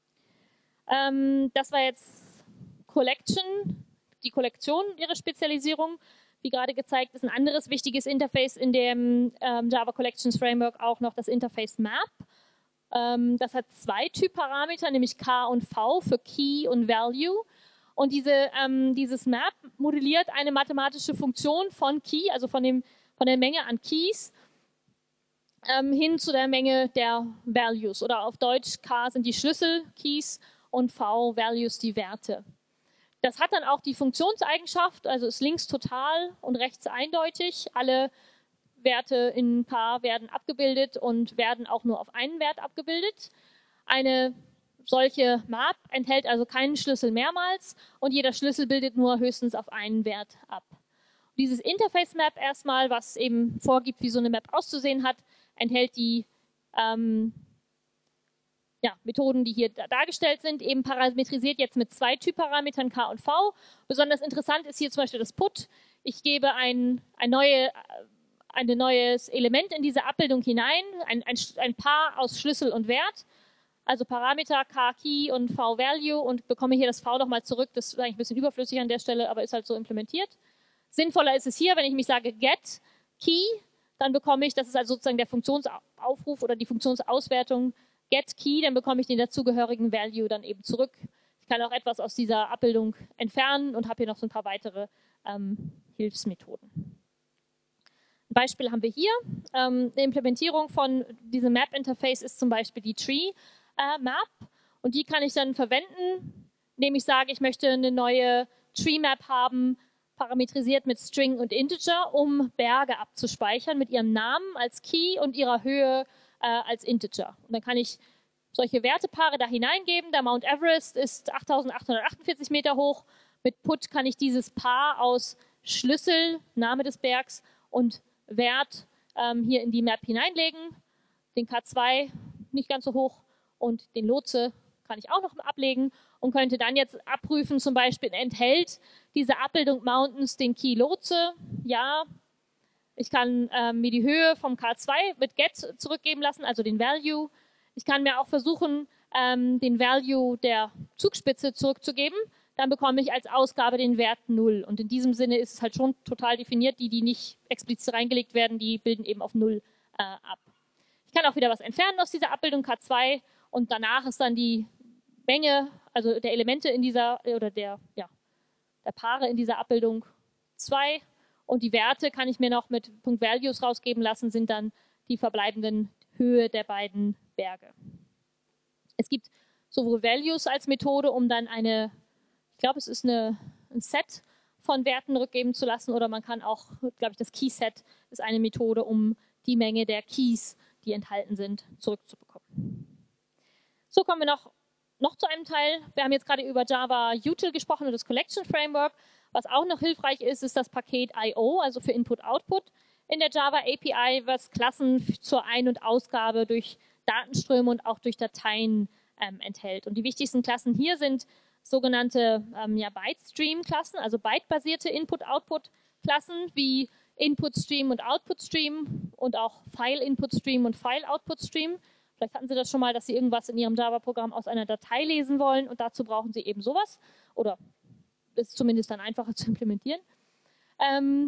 Das war jetzt Collection, die Kollektion, ihre Spezialisierung. Wie gerade gezeigt, ist ein anderes wichtiges Interface in dem Java Collections Framework auch noch das Interface Map. Das hat zwei Typparameter, nämlich K und V für Key und Value. Und dieses Map modelliert eine mathematische Funktion von Key, also von der Menge an Keys, hin zu der Menge der Values. Oder auf Deutsch, K sind die Schlüssel-Keys und V, Values, die Werte. Das hat dann auch die Funktionseigenschaft, also ist links total und rechts eindeutig. Alle Werte in K werden abgebildet und werden auch nur auf einen Wert abgebildet. Eine solche Map enthält also keinen Schlüssel mehrmals und jeder Schlüssel bildet nur höchstens auf einen Wert ab. Dieses Interface Map erstmal, was eben vorgibt, wie so eine Map auszusehen hat, enthält die Methoden, die hier dargestellt sind, eben parametrisiert jetzt mit zwei Typparametern K und V. Besonders interessant ist hier zum Beispiel das Put. Ich gebe ein neues Element in diese Abbildung hinein, ein Paar aus Schlüssel und Wert, also Parameter K Key und V Value, und bekomme hier das V nochmal zurück. Das ist eigentlich ein bisschen überflüssig an der Stelle, aber ist halt so implementiert. Sinnvoller ist es hier, wenn ich mich sage get Key, dann bekomme ich, das ist also sozusagen der Funktionsaufruf oder die Funktionsauswertung, get Key, dann bekomme ich den dazugehörigen Value dann eben zurück. Ich kann auch etwas aus dieser Abbildung entfernen und habe hier noch so ein paar weitere Hilfsmethoden. Ein Beispiel haben wir hier. Eine Implementierung von diesem Map-Interface ist zum Beispiel die Tree-Map. Und die kann ich dann verwenden, indem ich sage, ich möchte eine neue Tree-Map haben, parametrisiert mit String und Integer, um Berge abzuspeichern mit ihrem Namen als Key und ihrer Höhe als Integer. Und dann kann ich solche Wertepaare da hineingeben. Der Mount Everest ist 8.848 Meter hoch. Mit Put kann ich dieses Paar aus Schlüssel, Name des Bergs und Wert hier in die Map hineinlegen. Den K2 nicht ganz so hoch und den Lotse kann ich auch noch ablegen und könnte dann jetzt abprüfen, zum Beispiel enthält diese Abbildung Mountains den Key Lotse? Ja. Ich kann mir die Höhe vom K2 mit get zurückgeben lassen, also den Value. Ich kann mir auch versuchen, den Value der Zugspitze zurückzugeben. Dann bekomme ich als Ausgabe den Wert 0. Und in diesem Sinne ist es halt schon total definiert. Die nicht explizit reingelegt werden, die bilden eben auf 0 ab. Ich kann auch wieder was entfernen aus dieser Abbildung K2 und danach ist dann die Menge, also der Elemente in dieser, oder der Paare in dieser Abbildung 2. Und die Werte kann ich mir noch mit .values rausgeben lassen, sind dann die verbleibenden Höhe der beiden Berge. Es gibt sowohl Values als Methode, um dann ich glaube, es ist ein Set von Werten rückgeben zu lassen, oder man kann auch, glaube ich, das Key-Set ist eine Methode, um die Menge der Keys, die enthalten sind, zurückzubekommen. So kommen wir noch zu einem Teil. Wir haben jetzt gerade über Java Util gesprochen und das Collection Framework. Was auch noch hilfreich ist, ist das Paket I/O, also für Input-Output in der Java API, was Klassen zur Ein- und Ausgabe durch Datenströme und auch durch Dateien enthält. Und die wichtigsten Klassen hier sind sogenannte Byte-Stream-Klassen, also bytebasierte Input-Output-Klassen wie Input-Stream und Output-Stream und auch File-Input-Stream und File-Output-Stream. Vielleicht hatten Sie das schon mal, dass Sie irgendwas in Ihrem Java-Programm aus einer Datei lesen wollen und dazu brauchen Sie eben sowas oder ist zumindest dann einfacher zu implementieren.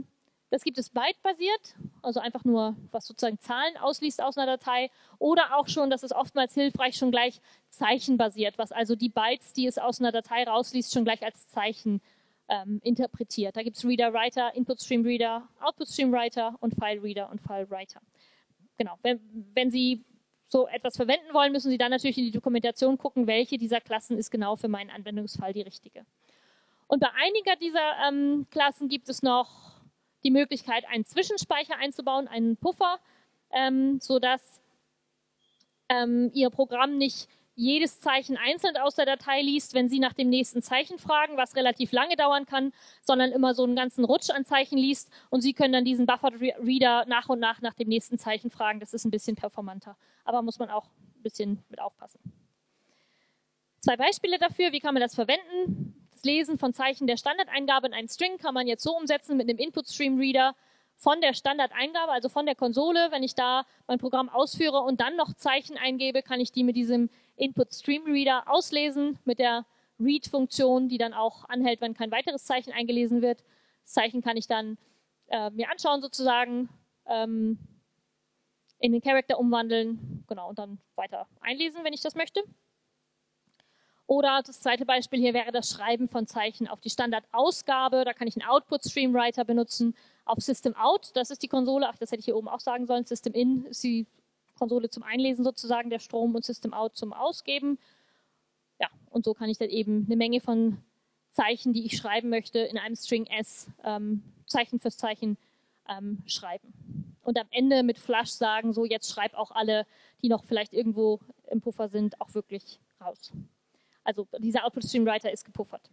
Das gibt es byte-basiert, also einfach nur, was sozusagen Zahlen ausliest aus einer Datei, oder auch schon, das ist oftmals hilfreich, schon gleich zeichenbasiert, was also die Bytes, die es aus einer Datei rausliest, schon gleich als Zeichen interpretiert. Da gibt es Reader, Writer, Input Stream Reader, Output Stream Writer und File Reader und File Writer. Genau, wenn Sie so etwas verwenden wollen, müssen Sie dann natürlich in die Dokumentation gucken, welche dieser Klassen ist genau für meinen Anwendungsfall die richtige. Und bei einiger dieser Klassen gibt es noch die Möglichkeit, einen Zwischenspeicher einzubauen, einen Puffer, sodass Ihr Programm nicht jedes Zeichen einzeln aus der Datei liest, wenn Sie nach dem nächsten Zeichen fragen, was relativ lange dauern kann, sondern immer so einen ganzen Rutsch an Zeichen liest und Sie können dann diesen Buffered Reader nach und nach dem nächsten Zeichen fragen. Das ist ein bisschen performanter, aber muss man auch ein bisschen mit aufpassen. 2 Beispiele dafür, wie kann man das verwenden? Das Lesen von Zeichen der Standardeingabe in einen String kann man jetzt so umsetzen mit einem Input Stream Reader von der Standardeingabe, also von der Konsole. Wenn ich da mein Programm ausführe und dann noch Zeichen eingebe, kann ich die mit diesem Input Stream Reader auslesen, mit der Read-Funktion, die dann auch anhält, wenn kein weiteres Zeichen eingelesen wird. Das Zeichen kann ich dann mir anschauen sozusagen, in den Character umwandeln, genau, und dann weiter einlesen, wenn ich das möchte. Oder das zweite Beispiel hier wäre das Schreiben von Zeichen auf die Standardausgabe. Da kann ich einen Output Stream Writer benutzen auf System Out. Das ist die Konsole. Ach, das hätte ich hier oben auch sagen sollen. System In ist die Konsole zum Einlesen sozusagen, der Strom, und System Out zum Ausgeben. Ja, und so kann ich dann eben eine Menge von Zeichen, die ich schreiben möchte, in einem String S Zeichen fürs Zeichen schreiben. Und am Ende mit Flush sagen, so jetzt schreib auch alle, die noch vielleicht irgendwo im Puffer sind, auch wirklich raus. Also dieser Output Stream Writer ist gepuffert.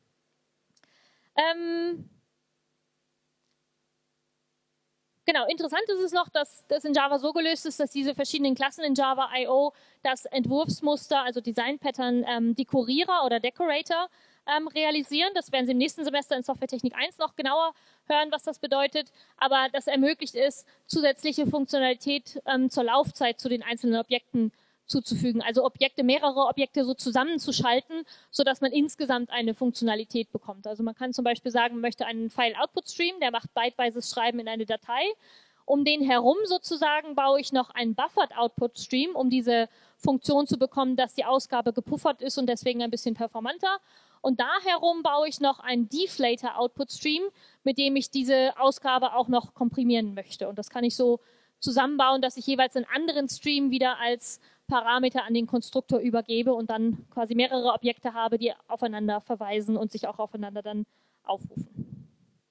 Genau, interessant ist es noch, dass das in Java so gelöst ist, dass diese verschiedenen Klassen in Java I.O. das Entwurfsmuster, also Design Pattern Dekorierer oder Decorator realisieren. Das werden Sie im nächsten Semester in Softwaretechnik 1 noch genauer hören, was das bedeutet. Aber das ermöglicht es, zusätzliche Funktionalität zur Laufzeit zu den einzelnen Objekten zuzufügen, also mehrere Objekte so zusammenzuschalten, sodass man insgesamt eine Funktionalität bekommt. Also man kann zum Beispiel sagen, man möchte einen File-Output-Stream, der macht byteweises Schreiben in eine Datei. Um den herum sozusagen baue ich noch einen Buffered-Output-Stream, um diese Funktion zu bekommen, dass die Ausgabe gepuffert ist und deswegen ein bisschen performanter. Und da herum baue ich noch einen Deflator-Output-Stream, mit dem ich diese Ausgabe auch noch komprimieren möchte. Und das kann ich so zusammenbauen, dass ich jeweils einen anderen Stream wieder als Parameter an den Konstruktor übergebe und dann quasi mehrere Objekte habe, die aufeinander verweisen und sich auch aufeinander dann aufrufen.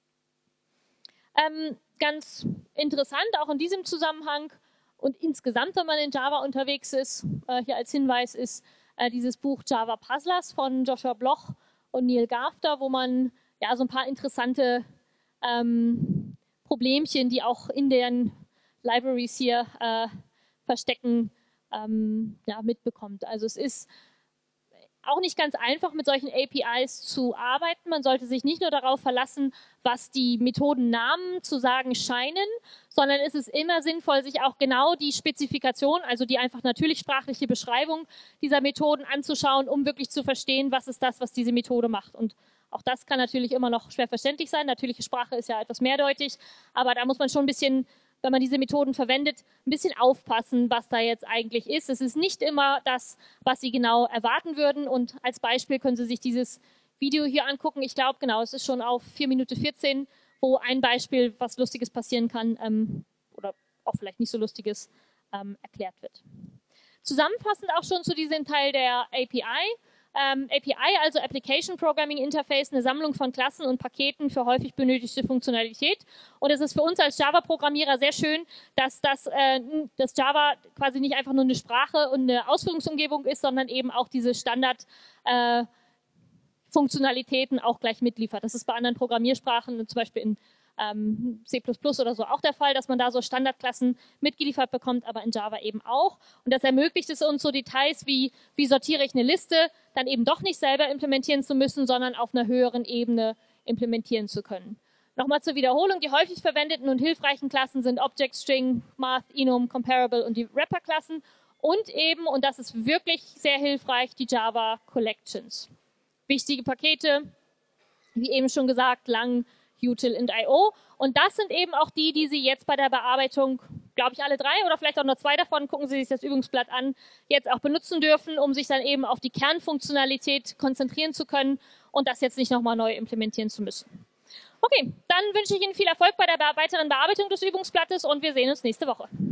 Ganz interessant, auch in diesem Zusammenhang und insgesamt, wenn man in Java unterwegs ist, hier als Hinweis ist dieses Buch Java Puzzlers von Joshua Bloch und Neil Gafter, wo man ja so ein paar interessante Problemchen, die auch in den Libraries hier verstecken, mitbekommt. Also es ist auch nicht ganz einfach, mit solchen APIs zu arbeiten. Man sollte sich nicht nur darauf verlassen, was die Methodennamen zu sagen scheinen, sondern es ist immer sinnvoll, sich auch genau die Spezifikation, also die einfach natürlich sprachliche Beschreibung dieser Methoden anzuschauen, um wirklich zu verstehen, was ist das, was diese Methode macht. Und auch das kann natürlich immer noch schwer verständlich sein. Natürliche Sprache ist ja etwas mehrdeutig, aber da muss man schon ein bisschen, wenn man diese Methoden verwendet, ein bisschen aufpassen, was da jetzt eigentlich ist. Es ist nicht immer das, was Sie genau erwarten würden. Und als Beispiel können Sie sich dieses Video hier angucken. Ich glaube, genau, es ist schon auf 4:14, wo ein Beispiel, was Lustiges passieren kann, oder auch vielleicht nicht so Lustiges, erklärt wird. Zusammenfassend auch schon zu diesem Teil der API. API, also Application Programming Interface, eine Sammlung von Klassen und Paketen für häufig benötigte Funktionalität. Und es ist für uns als Java-Programmierer sehr schön, dass das Java quasi nicht einfach nur eine Sprache und eine Ausführungsumgebung ist, sondern eben auch diese Standard-Funktionalitäten auch gleich mitliefert. Das ist bei anderen Programmiersprachen, zum Beispiel in C++ oder so auch der Fall, dass man da so Standardklassen mitgeliefert bekommt, aber in Java eben auch. Und das ermöglicht es uns, so Details wie sortiere ich eine Liste, dann eben doch nicht selber implementieren zu müssen, sondern auf einer höheren Ebene implementieren zu können. Nochmal zur Wiederholung, die häufig verwendeten und hilfreichen Klassen sind Object, String, Math, Enum, Comparable und die Wrapper-Klassen und eben, und das ist wirklich sehr hilfreich, die Java Collections. Wichtige Pakete, wie eben schon gesagt, lang Util und IO. Und das sind eben auch die, die Sie jetzt bei der Bearbeitung, glaube ich, alle 3 oder vielleicht auch nur 2 davon, gucken Sie sich das Übungsblatt an, jetzt auch benutzen dürfen, um sich dann eben auf die Kernfunktionalität konzentrieren zu können und das jetzt nicht nochmal neu implementieren zu müssen. Okay, dann wünsche ich Ihnen viel Erfolg bei der weiteren Bearbeitung des Übungsblattes und wir sehen uns nächste Woche.